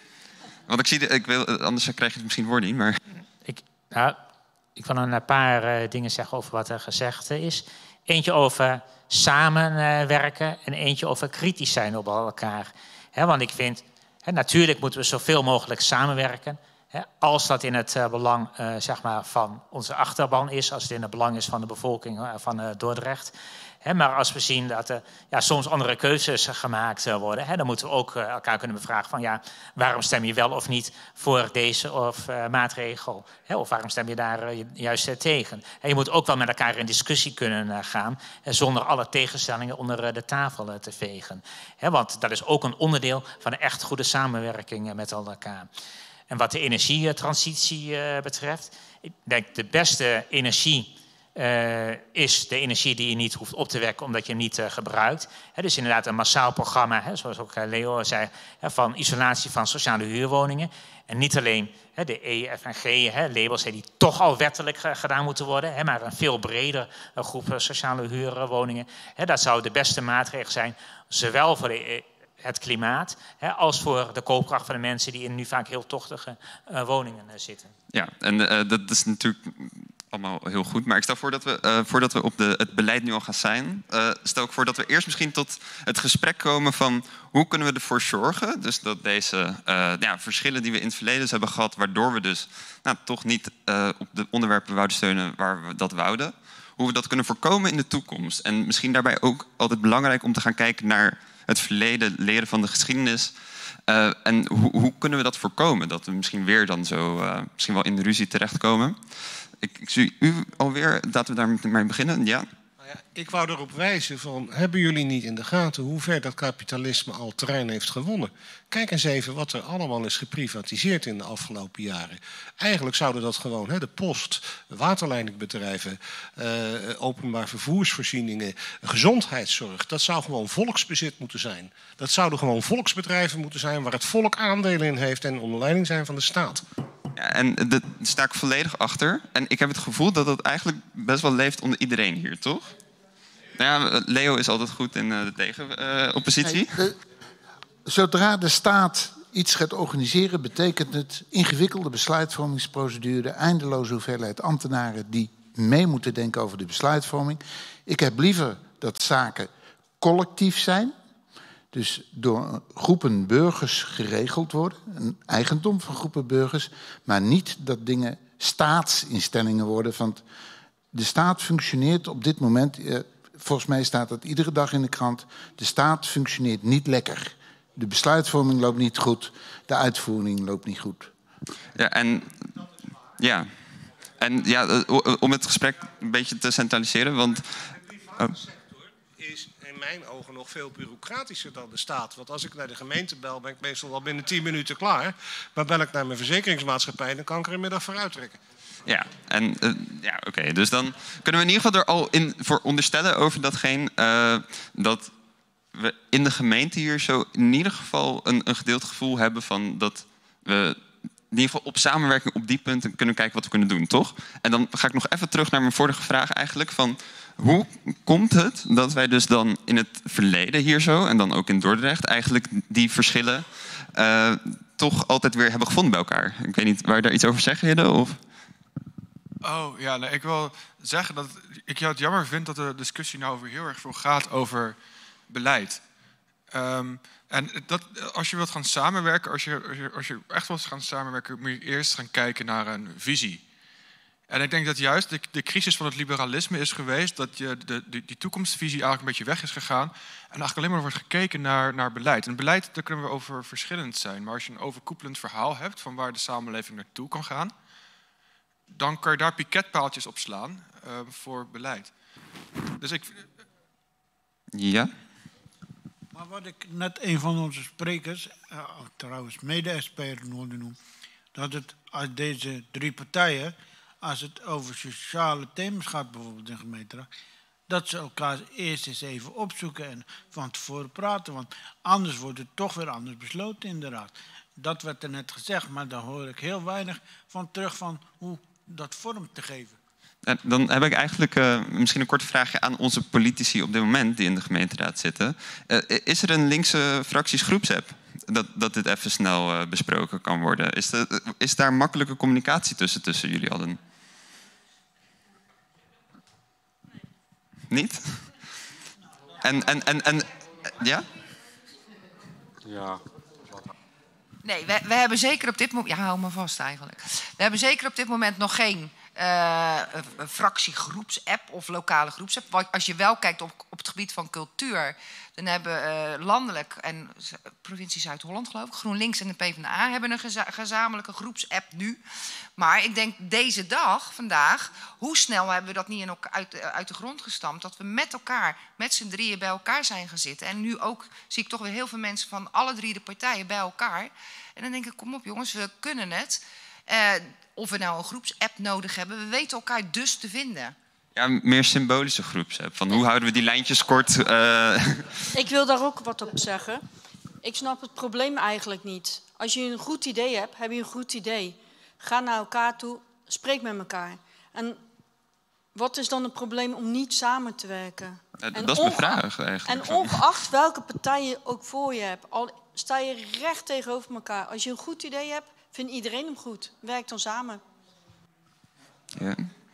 Want ik zie, de, ik wil, anders krijg je het misschien woord niet, maar... Ik, nou, ik wil een paar uh, dingen zeggen over wat er gezegd uh, is. Eentje over samenwerken uh, en eentje over kritisch zijn op elkaar. He, want ik vind, he, natuurlijk moeten we zoveel mogelijk samenwerken. He, als dat in het uh, belang uh, zeg maar van onze achterban is, als het in het belang is van de bevolking uh, van uh, Dordrecht. He, maar als we zien dat er ja, soms andere keuzes gemaakt uh, worden, he, dan moeten we ook uh, elkaar kunnen bevragen van ja, waarom stem je wel of niet voor deze of uh, maatregel? He, of waarom stem je daar uh, juist uh, tegen? He, je moet ook wel met elkaar in discussie kunnen uh, gaan, he, zonder alle tegenstellingen onder uh, de tafel uh, te vegen. He, want dat is ook een onderdeel van een echt goede samenwerking uh, met elkaar. En wat de energietransitie uh, betreft, ik denk de beste energie uh, is de energie die je niet hoeft op te wekken omdat je hem niet uh, gebruikt. He, dus inderdaad een massaal programma, he, zoals ook uh, Leo zei, he, van isolatie van sociale huurwoningen. En niet alleen he, de E, F en G he, labels he, die toch al wettelijk uh, gedaan moeten worden, he, maar een veel breder uh, groep uh, sociale huurwoningen. He, dat zou de beste maatregel zijn, zowel voor de het klimaat, hè, als voor de koopkracht van de mensen die in nu vaak heel tochtige uh, woningen uh, zitten. Ja, en uh, dat is natuurlijk allemaal heel goed. Maar ik stel voor dat we, uh, voordat we op de, het beleid nu al gaan zijn, uh, stel ik voor dat we eerst misschien tot het gesprek komen van hoe kunnen we ervoor zorgen, dus dat deze uh, ja, verschillen die we in het verleden hebben gehad, waardoor we dus nou, toch niet uh, op de onderwerpen wouden steunen waar we dat wouden, hoe we dat kunnen voorkomen in de toekomst. En misschien daarbij ook altijd belangrijk om te gaan kijken naar het verleden, leren van de geschiedenis. Uh, en hoe, hoe kunnen we dat voorkomen? Dat we misschien weer dan zo uh, misschien wel in de ruzie terechtkomen. Ik, ik zie u alweer, laten we daar mee beginnen. Ja. Nou ja, ik wou erop wijzen van, hebben jullie niet in de gaten hoe ver dat kapitalisme al terrein heeft gewonnen? Kijk eens even wat er allemaal is geprivatiseerd in de afgelopen jaren. Eigenlijk zouden dat gewoon hè, de post, waterleidingbedrijven, uh, openbaar vervoersvoorzieningen, gezondheidszorg. Dat zou gewoon volksbezit moeten zijn. Dat zouden gewoon volksbedrijven moeten zijn waar het volk aandelen in heeft en onder leiding zijn van de staat. Ja, en daar sta ik volledig achter. En ik heb het gevoel dat dat eigenlijk best wel leeft onder iedereen hier, toch? Nou ja, Leo is altijd goed in de tegenoppositie. Nee, zodra de staat iets gaat organiseren, betekent het ingewikkelde besluitvormingsprocedure, eindeloze hoeveelheid ambtenaren die mee moeten denken over de besluitvorming. Ik heb liever dat zaken collectief zijn, dus door groepen burgers geregeld worden, een eigendom van groepen burgers, maar niet dat dingen staatsinstellingen worden. Want de staat functioneert op dit moment, volgens mij staat dat iedere dag in de krant, de staat functioneert niet lekker. De besluitvorming loopt niet goed, de uitvoering loopt niet goed. Ja, en ja, en ja, om het gesprek een beetje te centraliseren, want oh. is in mijn ogen nog veel bureaucratischer dan de staat. Want als ik naar de gemeente bel, ben ik meestal wel binnen tien minuten klaar. Maar bel ik naar mijn verzekeringsmaatschappij, dan kan ik er een middag vooruit trekken. Ja, en uh, ja, oké. Okay. Dus dan kunnen we in ieder geval er al in voor onderstellen over datgene uh, dat we in de gemeente hier zo in ieder geval een, een gedeeld gevoel hebben van dat we in ieder geval op samenwerking op die punten kunnen kijken wat we kunnen doen, toch? En dan ga ik nog even terug naar mijn vorige vraag eigenlijk van hoe komt het dat wij dus dan in het verleden hier zo en dan ook in Dordrecht eigenlijk die verschillen uh, toch altijd weer hebben gevonden bij elkaar? Ik weet niet, wou je daar iets over zeggen, Hidde? Of? Oh, ja, nee, ik wil zeggen dat ik het jammer vind dat de discussie nou over heel erg veel gaat over beleid. Um, en dat, als je wilt gaan samenwerken, als je, als je, als je echt wilt gaan samenwerken, moet je eerst gaan kijken naar een visie. En ik denk dat juist de, de crisis van het liberalisme is geweest dat je de, de, die toekomstvisie eigenlijk een beetje weg is gegaan. En eigenlijk alleen maar wordt gekeken naar, naar beleid. En beleid, daar kunnen we over verschillend zijn. Maar als je een overkoepelend verhaal hebt van waar de samenleving naartoe kan gaan, dan kan je daar piketpaaltjes op slaan uh, voor beleid. Dus ik... Ja? Maar wat ik net een van onze sprekers, uh, trouwens mede-S P'er hoorde noemen, dat het als deze drie partijen, als het over sociale thema's gaat bijvoorbeeld in gemeenteraad, dat ze elkaar eerst eens even opzoeken en van tevoren praten. Want anders wordt het toch weer anders besloten in de raad. Dat werd er net gezegd, maar daar hoor ik heel weinig van terug van hoe dat vorm te geven. En dan heb ik eigenlijk uh, misschien een korte vraagje aan onze politici op dit moment die in de gemeenteraad zitten. Uh, is er een linkse fractiesgroepsapp dat, dat dit even snel uh, besproken kan worden? Is, de, is daar makkelijke communicatie tussen, tussen jullie allen? Niet? En, en, en, en ja? Ja. Nee, we, we hebben zeker op dit moment... Ja, hou me vast eigenlijk. We hebben zeker op dit moment nog geen uh, fractiegroepsapp of lokale groepsapp. Als je wel kijkt op, op het gebied van cultuur... dan hebben uh, landelijk en provincie Zuid-Holland, geloof ik... GroenLinks en de PvdA hebben een geza gezamenlijke groepsapp nu. Maar ik denk deze dag, vandaag... hoe snel hebben we dat niet in elkaar, uit, uit de grond gestampt... dat we met elkaar, met z'n drieën bij elkaar zijn gaan zitten. En nu ook zie ik toch weer heel veel mensen van alle drie de partijen bij elkaar... En dan denk ik, kom op jongens, we kunnen het. Uh, of we nou een groepsapp nodig hebben, we weten elkaar dus te vinden. Ja, meer symbolische groepsapp. Van hoe houden we die lijntjes kort? Uh... Ik wil daar ook wat op zeggen. Ik snap het probleem eigenlijk niet. Als je een goed idee hebt, heb je een goed idee. Ga naar elkaar toe, spreek met elkaar. En wat is dan het probleem om niet samen te werken? Uh, dat is mijn vraag eigenlijk. En ongeacht welke partij je ook voor je hebt... Al sta je recht tegenover elkaar. Als je een goed idee hebt, vindt iedereen hem goed. Werk dan samen. Ja.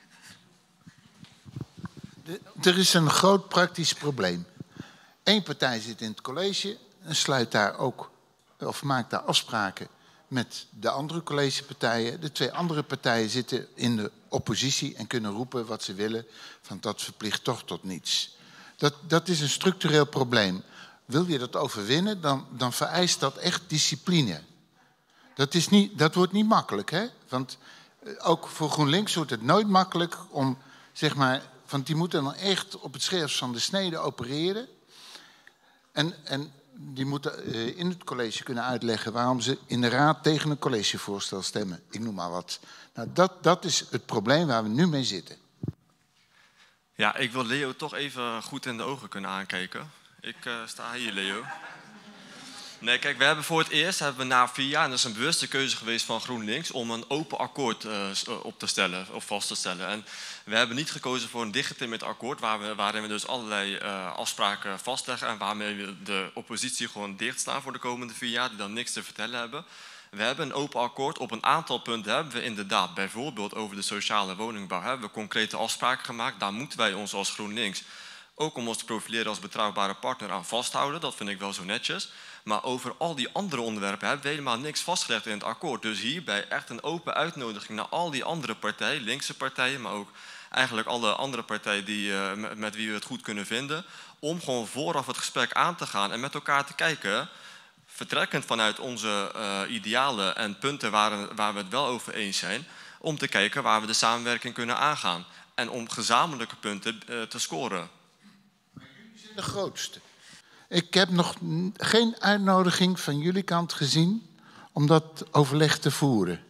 De, er is een groot praktisch probleem. Eén partij zit in het college en sluit daar ook, of maakt daar afspraken met de andere collegepartijen. De twee andere partijen zitten in de oppositie en kunnen roepen wat ze willen. Van dat verplicht toch tot niets. Dat, dat is een structureel probleem. Wil je dat overwinnen, dan, dan vereist dat echt discipline. Dat, is niet, dat wordt niet makkelijk, hè? Want ook voor GroenLinks wordt het nooit makkelijk om, zeg maar... want die moeten dan echt op het scherpst van de snede opereren. En, en die moeten uh, in het college kunnen uitleggen... waarom ze in de raad tegen een collegevoorstel stemmen. Ik noem maar wat. Nou, dat, dat is het probleem waar we nu mee zitten. Ja, ik wil Leo toch even goed in de ogen kunnen aankijken. Ik uh, sta hier, Leo. Nee, kijk, we hebben voor het eerst, hebben we na vier jaar... en dat is een bewuste keuze geweest van GroenLinks... om een open akkoord uh, op te stellen, of vast te stellen. En we hebben niet gekozen voor een dichtgetimmerd akkoord... Waar we, waarin we dus allerlei uh, afspraken vastleggen... en waarmee we de oppositie gewoon dichtstaan voor de komende vier jaar... die dan niks te vertellen hebben. We hebben een open akkoord. Op een aantal punten hebben we inderdaad... bijvoorbeeld over de sociale woningbouw... hebben we concrete afspraken gemaakt. Daar moeten wij ons als GroenLinks... ook om ons te profileren als betrouwbare partner aan vasthouden. Dat vind ik wel zo netjes. Maar over al die andere onderwerpen hebben we helemaal niks vastgelegd in het akkoord. Dus hierbij echt een open uitnodiging naar al die andere partijen, linkse partijen, maar ook eigenlijk alle andere partijen die, uh, met, met wie we het goed kunnen vinden, om gewoon vooraf het gesprek aan te gaan en met elkaar te kijken, vertrekkend vanuit onze uh, idealen en punten waar, waar we het wel over eens zijn, om te kijken waar we de samenwerking kunnen aangaan. En om gezamenlijke punten uh, te scoren. Maar jullie zijn de grootste. Ik heb nog geen uitnodiging van jullie kant gezien om dat overleg te voeren.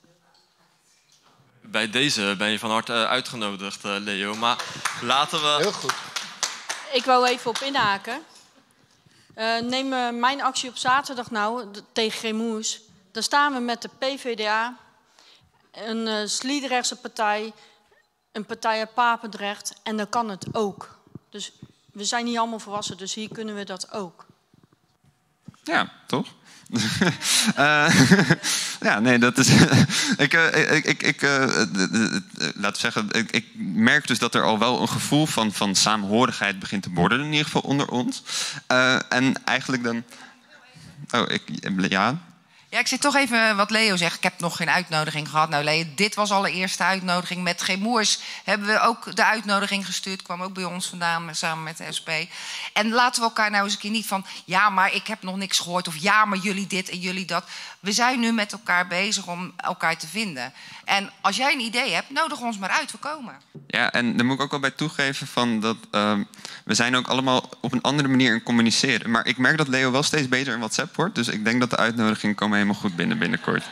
Bij deze ben je van harte uitgenodigd, Leo. Maar laten we... Heel goed. Ik wou even op inhaken. Uh, neem uh, mijn actie op zaterdag nou, tegen Gemoers. Daar staan we met de PvdA, een uh, Sliedrechtse partij, een partij uit Papendrecht. En dan kan het ook. Dus we zijn niet allemaal volwassen, dus hier kunnen we dat ook. Ja, toch? uh, ja, nee, dat is... ik, uh, ik, ik, ik uh, laten we zeggen, ik, ik merk dus dat er al wel een gevoel van, van saamhorigheid begint te bordelen, in ieder geval onder ons. Uh, en eigenlijk dan... Oh, ik... Ja... Ja, ik zit toch even wat Leo zegt. Ik heb nog geen uitnodiging gehad. Nou, Leo, dit was al de eerste uitnodiging. Met Gemoers hebben we ook de uitnodiging gestuurd. Kwam ook bij ons vandaan, samen met de S P. En laten we elkaar nou eens een keer niet van... ja, maar ik heb nog niks gehoord. Of ja, maar jullie dit en jullie dat. We zijn nu met elkaar bezig om elkaar te vinden. En als jij een idee hebt, nodig ons maar uit. We komen. Ja, en daar moet ik ook wel bij toegeven van dat... Uh, we zijn ook allemaal op een andere manier in communiceren. Maar ik merk dat Leo wel steeds beter in WhatsApp wordt. Dus ik denk dat de uitnodigingen komen helemaal goed binnen binnenkort.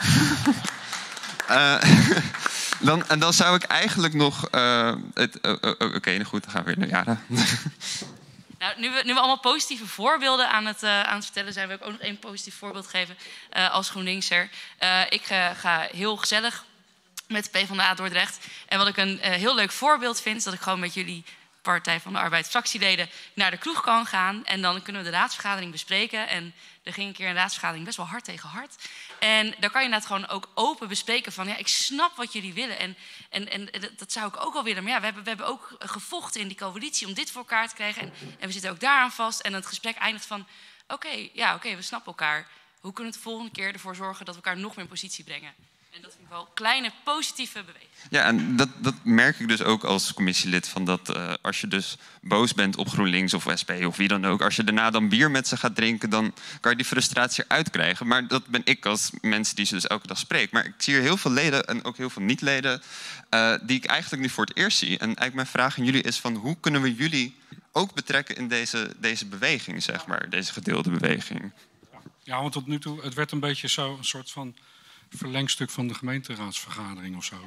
uh, dan, en dan zou ik eigenlijk nog... Uh, het, uh, uh, Oké, okay, goed, dan gaan we weer naar Jara. Nou, nu, we, nu we allemaal positieve voorbeelden aan het, uh, aan het vertellen zijn... wil ik ook nog één positief voorbeeld geven uh, als GroenLinkser. Uh, ik uh, ga heel gezellig met de PvdA Dordrecht. En wat ik een uh, heel leuk voorbeeld vind, is dat ik gewoon met jullie Partij van de Arbeid fractieleden naar de kroeg kan gaan. En dan kunnen we de raadsvergadering bespreken. En er ging een keer een raadsvergadering best wel hard tegen hard. En daar kan je inderdaad gewoon ook open bespreken van, ja, ik snap wat jullie willen. En, en, en dat zou ik ook wel willen. Maar ja, we hebben, we hebben ook gevochten in die coalitie om dit voor elkaar te krijgen. En, en we zitten ook daaraan vast. En het gesprek eindigt van, oké, okay, ja, oké, okay, we snappen elkaar. Hoe kunnen we de volgende keer ervoor zorgen dat we elkaar nog meer in positie brengen? En dat vind ik wel kleine positieve bewegingen. Ja, en dat, dat merk ik dus ook als commissielid. Van dat uh, als je dus boos bent op GroenLinks of S P of wie dan ook. Als je daarna dan bier met ze gaat drinken, dan kan je die frustratie eruit krijgen. Maar dat ben ik als mensen die ze dus elke dag spreek. Maar ik zie hier heel veel leden en ook heel veel niet-leden uh, die ik eigenlijk nu voor het eerst zie. En eigenlijk mijn vraag aan jullie is van, hoe kunnen we jullie ook betrekken in deze, deze beweging, zeg maar. Deze gedeelde beweging. Ja, want tot nu toe, het werd een beetje zo een soort van verlengstuk van de gemeenteraadsvergadering of zo.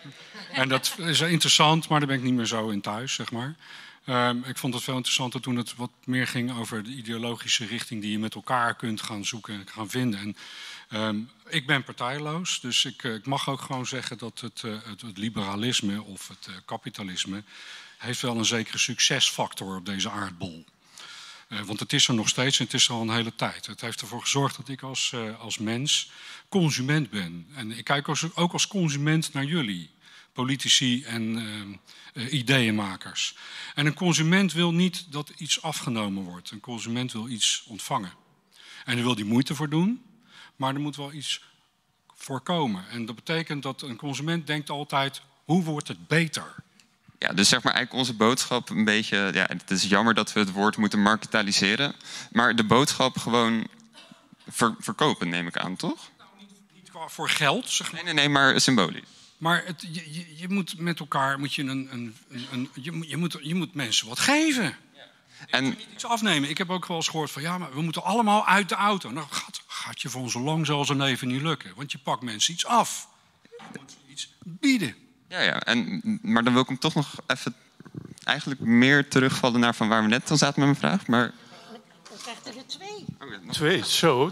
En dat is interessant, maar daar ben ik niet meer zo in thuis, zeg maar. Um, ik vond het veel interessanter toen het wat meer ging over de ideologische richting die je met elkaar kunt gaan zoeken en gaan vinden. En, um, ik ben partijloos, dus ik, uh, ik mag ook gewoon zeggen dat het, uh, het, het liberalisme of het uh, kapitalisme heeft wel een zekere succesfactor op deze aardbol. Uh, want het is er nog steeds en het is er al een hele tijd. Het heeft ervoor gezorgd dat ik als, uh, als mens consument ben. En ik kijk als, ook als consument naar jullie, politici en uh, uh, ideeënmakers. En een consument wil niet dat iets afgenomen wordt. Een consument wil iets ontvangen. En daar wil die moeite voor doen, maar er moet wel iets voorkomen. En dat betekent dat een consument denkt altijd, hoe wordt het beter? Ja, dus zeg maar eigenlijk onze boodschap een beetje... Ja, het is jammer dat we het woord moeten marketaliseren. Maar de boodschap gewoon ver, verkopen, neem ik aan, toch? Nou, niet, niet qua voor geld, zeg maar. Nee, nee, nee, maar symbolisch. Maar het, je, je, je moet met elkaar... Moet je, een, een, een, je, je, moet, je moet mensen wat geven. Ja. En niet iets afnemen. Ik heb ook wel eens gehoord van... Ja, maar we moeten allemaal uit de auto. Nou, gaat, gaat je voor zo lang zal ze even niet lukken. Want je pakt mensen iets af. Je moet iets bieden. Ja, ja. En, maar dan wil ik hem toch nog even eigenlijk meer terugvallen naar van waar we net dan zaten met mijn vraag. Maar... Dan krijgt er twee. Okay, twee, zo.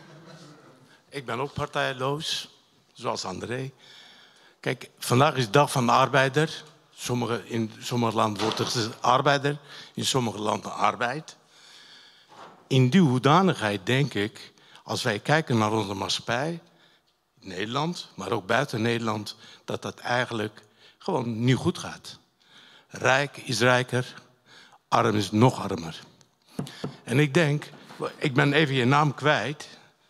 Ik ben ook partijloos, zoals André. Kijk, vandaag is de dag van de arbeider. Sommige, in sommige landen wordt het gezegd arbeider, in sommige landen arbeid. In die hoedanigheid denk ik, als wij kijken naar onze maatschappij... Nederland, maar ook buiten Nederland, dat dat eigenlijk gewoon niet goed gaat. Rijk is rijker, arm is nog armer. En ik denk, ik ben even je naam kwijt.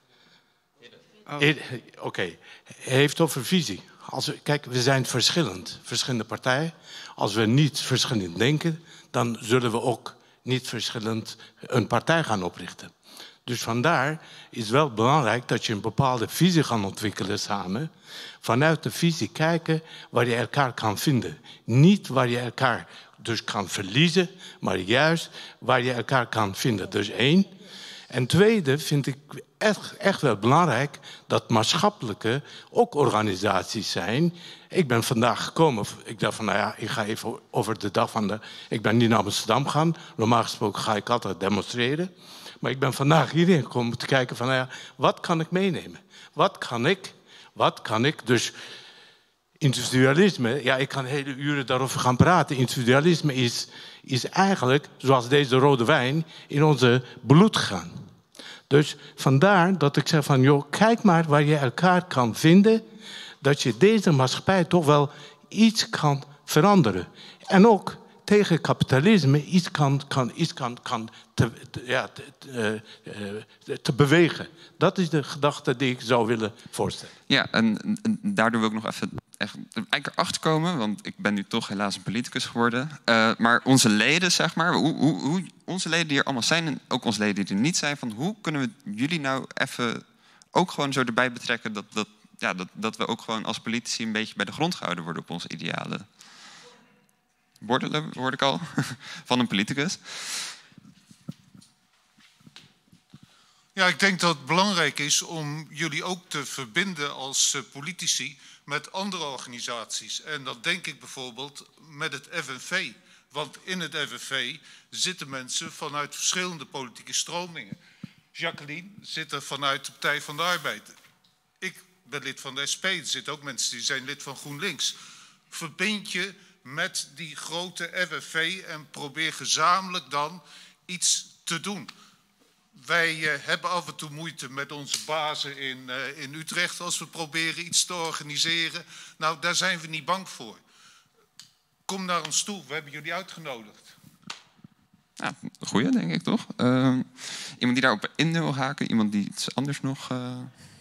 Oh. Oké, okay. Hij heeft over visie. Als we, kijk, we zijn verschillend, verschillende partijen. Als we niet verschillend denken, dan zullen we ook niet verschillend een partij gaan oprichten. Dus vandaar is het wel belangrijk dat je een bepaalde visie gaat ontwikkelen samen. Vanuit de visie kijken waar je elkaar kan vinden. Niet waar je elkaar dus kan verliezen, maar juist waar je elkaar kan vinden. Dus één. En tweede vind ik echt, echt wel belangrijk dat maatschappelijke ook organisaties zijn. Ik ben vandaag gekomen, ik dacht van nou ja, ik ga even over de dag van de... Ik ben niet naar Amsterdam gaan, normaal gesproken ga ik altijd demonstreren. Maar ik ben vandaag hierheen gekomen om te kijken van, nou ja, wat kan ik meenemen? Wat kan ik? Wat kan ik? Dus individualisme, ja, ik kan hele uren daarover gaan praten. Individualisme is, is eigenlijk, zoals deze rode wijn, in onze bloed gegaan. Dus vandaar dat ik zeg van, joh, kijk maar waar je elkaar kan vinden, dat je deze maatschappij toch wel iets kan veranderen. En ook tegen kapitalisme iets kan, kan, iets kan, kan te, te, ja, te, te, te bewegen. Dat is de gedachte die ik zou willen voorstellen. Ja, en, en daardoor wil ik nog even echt, eigenlijk erachter komen, want ik ben nu toch helaas een politicus geworden. Uh, maar onze leden, zeg maar, hoe, hoe, hoe onze leden die er allemaal zijn, en ook onze leden die er niet zijn, van hoe kunnen we jullie nou even ook gewoon zo erbij betrekken dat, dat, ja, dat, dat we ook gewoon als politici een beetje bij de grond gehouden worden op onze idealen? Bordelen, hoorde ik al, van een politicus. Ja, ik denk dat het belangrijk is om jullie ook te verbinden als uh, politici met andere organisaties. En dat denk ik bijvoorbeeld met het F N V. Want in het F N V zitten mensen vanuit verschillende politieke stromingen. Jacqueline zit er vanuit de Partij van de Arbeid. Ik ben lid van de S P. Er zitten ook mensen die zijn lid van GroenLinks. Verbind je met die grote R F V en probeer gezamenlijk dan iets te doen. Wij uh, hebben af en toe moeite met onze bazen in, uh, in Utrecht als we proberen iets te organiseren. Nou, daar zijn we niet bang voor. Kom naar ons toe, we hebben jullie uitgenodigd. Ja, goeie, denk ik toch? Uh, iemand die daarop in wil haken, iemand die iets anders nog... Uh...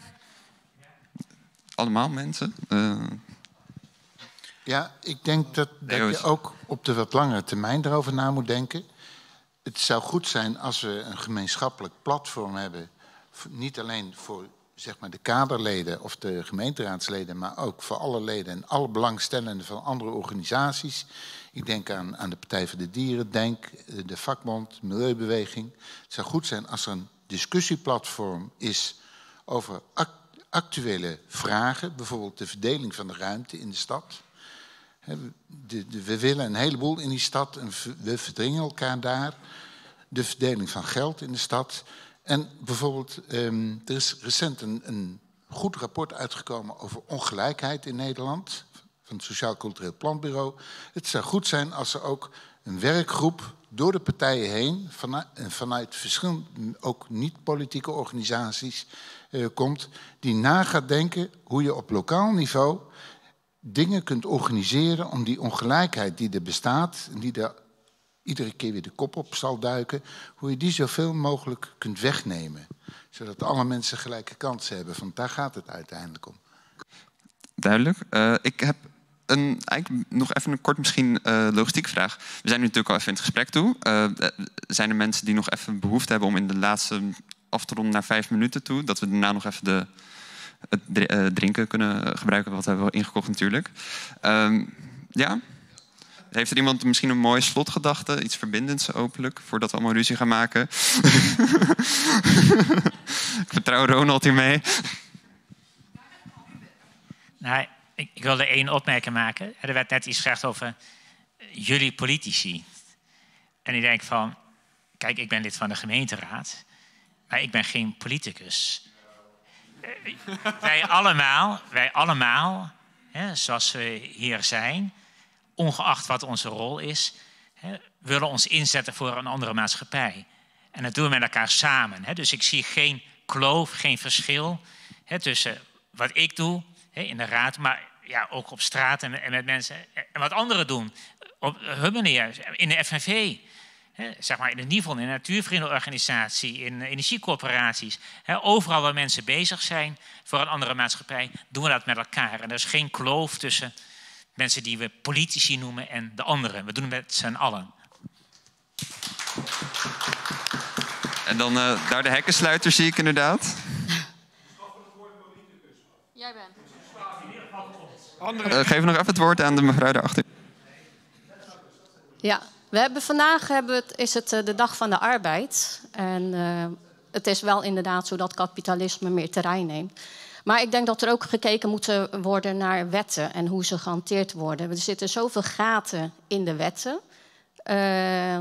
Allemaal mensen? Uh... Ja, ik denk dat, dat je ook op de wat langere termijn daarover na moet denken. Het zou goed zijn als we een gemeenschappelijk platform hebben. Niet alleen voor zeg maar, de kaderleden of de gemeenteraadsleden, maar ook voor alle leden en alle belangstellenden van andere organisaties. Ik denk aan, aan de Partij voor de Dieren, Denk, de vakbond, de Milieubeweging. Het zou goed zijn als er een discussieplatform is over actuele vragen, bijvoorbeeld de verdeling van de ruimte in de stad. De, de, we willen een heleboel in die stad en we verdringen elkaar daar. De verdeling van geld in de stad. En bijvoorbeeld, um, er is recent een, een goed rapport uitgekomen over ongelijkheid in Nederland. Van het Sociaal Cultureel Planbureau. Het zou goed zijn als er ook een werkgroep door de partijen heen, vanuit, vanuit verschillende, ook niet-politieke organisaties, uh, komt, die na gaat denken hoe je op lokaal niveau dingen kunt organiseren om die ongelijkheid die er bestaat, en die er iedere keer weer de kop op zal duiken, hoe je die zoveel mogelijk kunt wegnemen. Zodat alle mensen gelijke kansen hebben, want daar gaat het uiteindelijk om. Duidelijk. Uh, ik heb een, eigenlijk nog even een kort misschien uh, logistieke vraag. We zijn nu natuurlijk al even in het gesprek toe. Uh, zijn er mensen die nog even behoefte hebben om in de laatste af te ronden naar vijf minuten toe, dat we daarna nog even de, het drinken kunnen gebruiken, wat we hebben ingekocht natuurlijk. Um, ja? Heeft er iemand misschien een mooie slotgedachte, iets verbindends openlijk, voordat we allemaal ruzie gaan maken? Ik vertrouw Ronald hiermee. Nou, ik, ik wilde één opmerking maken. Er werd net iets gezegd over jullie politici. En ik denk van, kijk, ik ben lid van de gemeenteraad, maar ik ben geen politicus. wij allemaal, wij allemaal, hè, zoals we hier zijn, ongeacht wat onze rol is, hè, willen ons inzetten voor een andere maatschappij. En dat doen we met elkaar samen. Hè. Dus ik zie geen kloof, geen verschil hè, tussen wat ik doe hè, in de raad, maar ja, ook op straat en, en met mensen. En wat anderen doen, op hun manier, in de F N V. He, zeg maar in de N I V O N, in de natuurvriendenorganisatie, in energiecoöperaties. He, overal waar mensen bezig zijn voor een andere maatschappij, doen we dat met elkaar. En er is geen kloof tussen mensen die we politici noemen en de anderen. We doen het met z'n allen. En dan uh, daar de hekkensluiter zie ik inderdaad. Jij bent. Uh, geef nog even het woord aan de mevrouw daarachter. Ja. We hebben vandaag hebben het, is het de Dag van de Arbeid. En uh, het is wel inderdaad zo dat kapitalisme meer terrein neemt. Maar ik denk dat er ook gekeken moet worden naar wetten en hoe ze gehanteerd worden. Er zitten zoveel gaten in de wetten. Uh,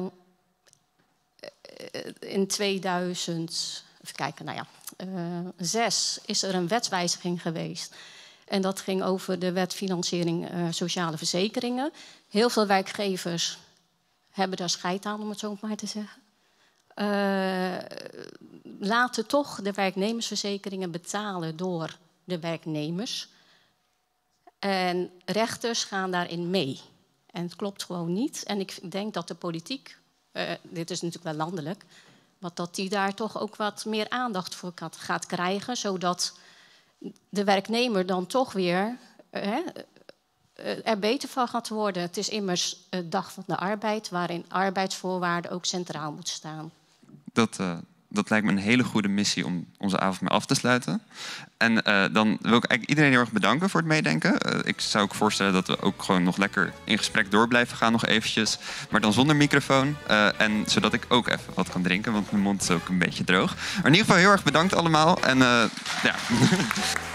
in tweeduizend, even kijken, nou ja, uh, zes is er een wetswijziging geweest. En dat ging over de wet financiering uh, sociale verzekeringen. Heel veel werkgevers hebben daar scheid aan, om het zo maar te zeggen. Uh, laten toch de werknemersverzekeringen betalen door de werknemers. En rechters gaan daarin mee. En het klopt gewoon niet. En ik denk dat de politiek, uh, dit is natuurlijk wel landelijk, maar dat die daar toch ook wat meer aandacht voor gaat krijgen, zodat de werknemer dan toch weer uh, er beter van gaat worden. Het is immers de Dag van de Arbeid, waarin arbeidsvoorwaarden ook centraal moeten staan. Dat, uh, dat lijkt me een hele goede missie om onze avond mee af te sluiten. En uh, dan wil ik eigenlijk iedereen heel erg bedanken voor het meedenken. Uh, ik zou ook voorstellen dat we ook gewoon nog lekker in gesprek door blijven gaan nog eventjes. Maar dan zonder microfoon. Uh, en zodat ik ook even wat kan drinken, want mijn mond is ook een beetje droog. Maar in ieder geval heel erg bedankt allemaal. En uh, ja...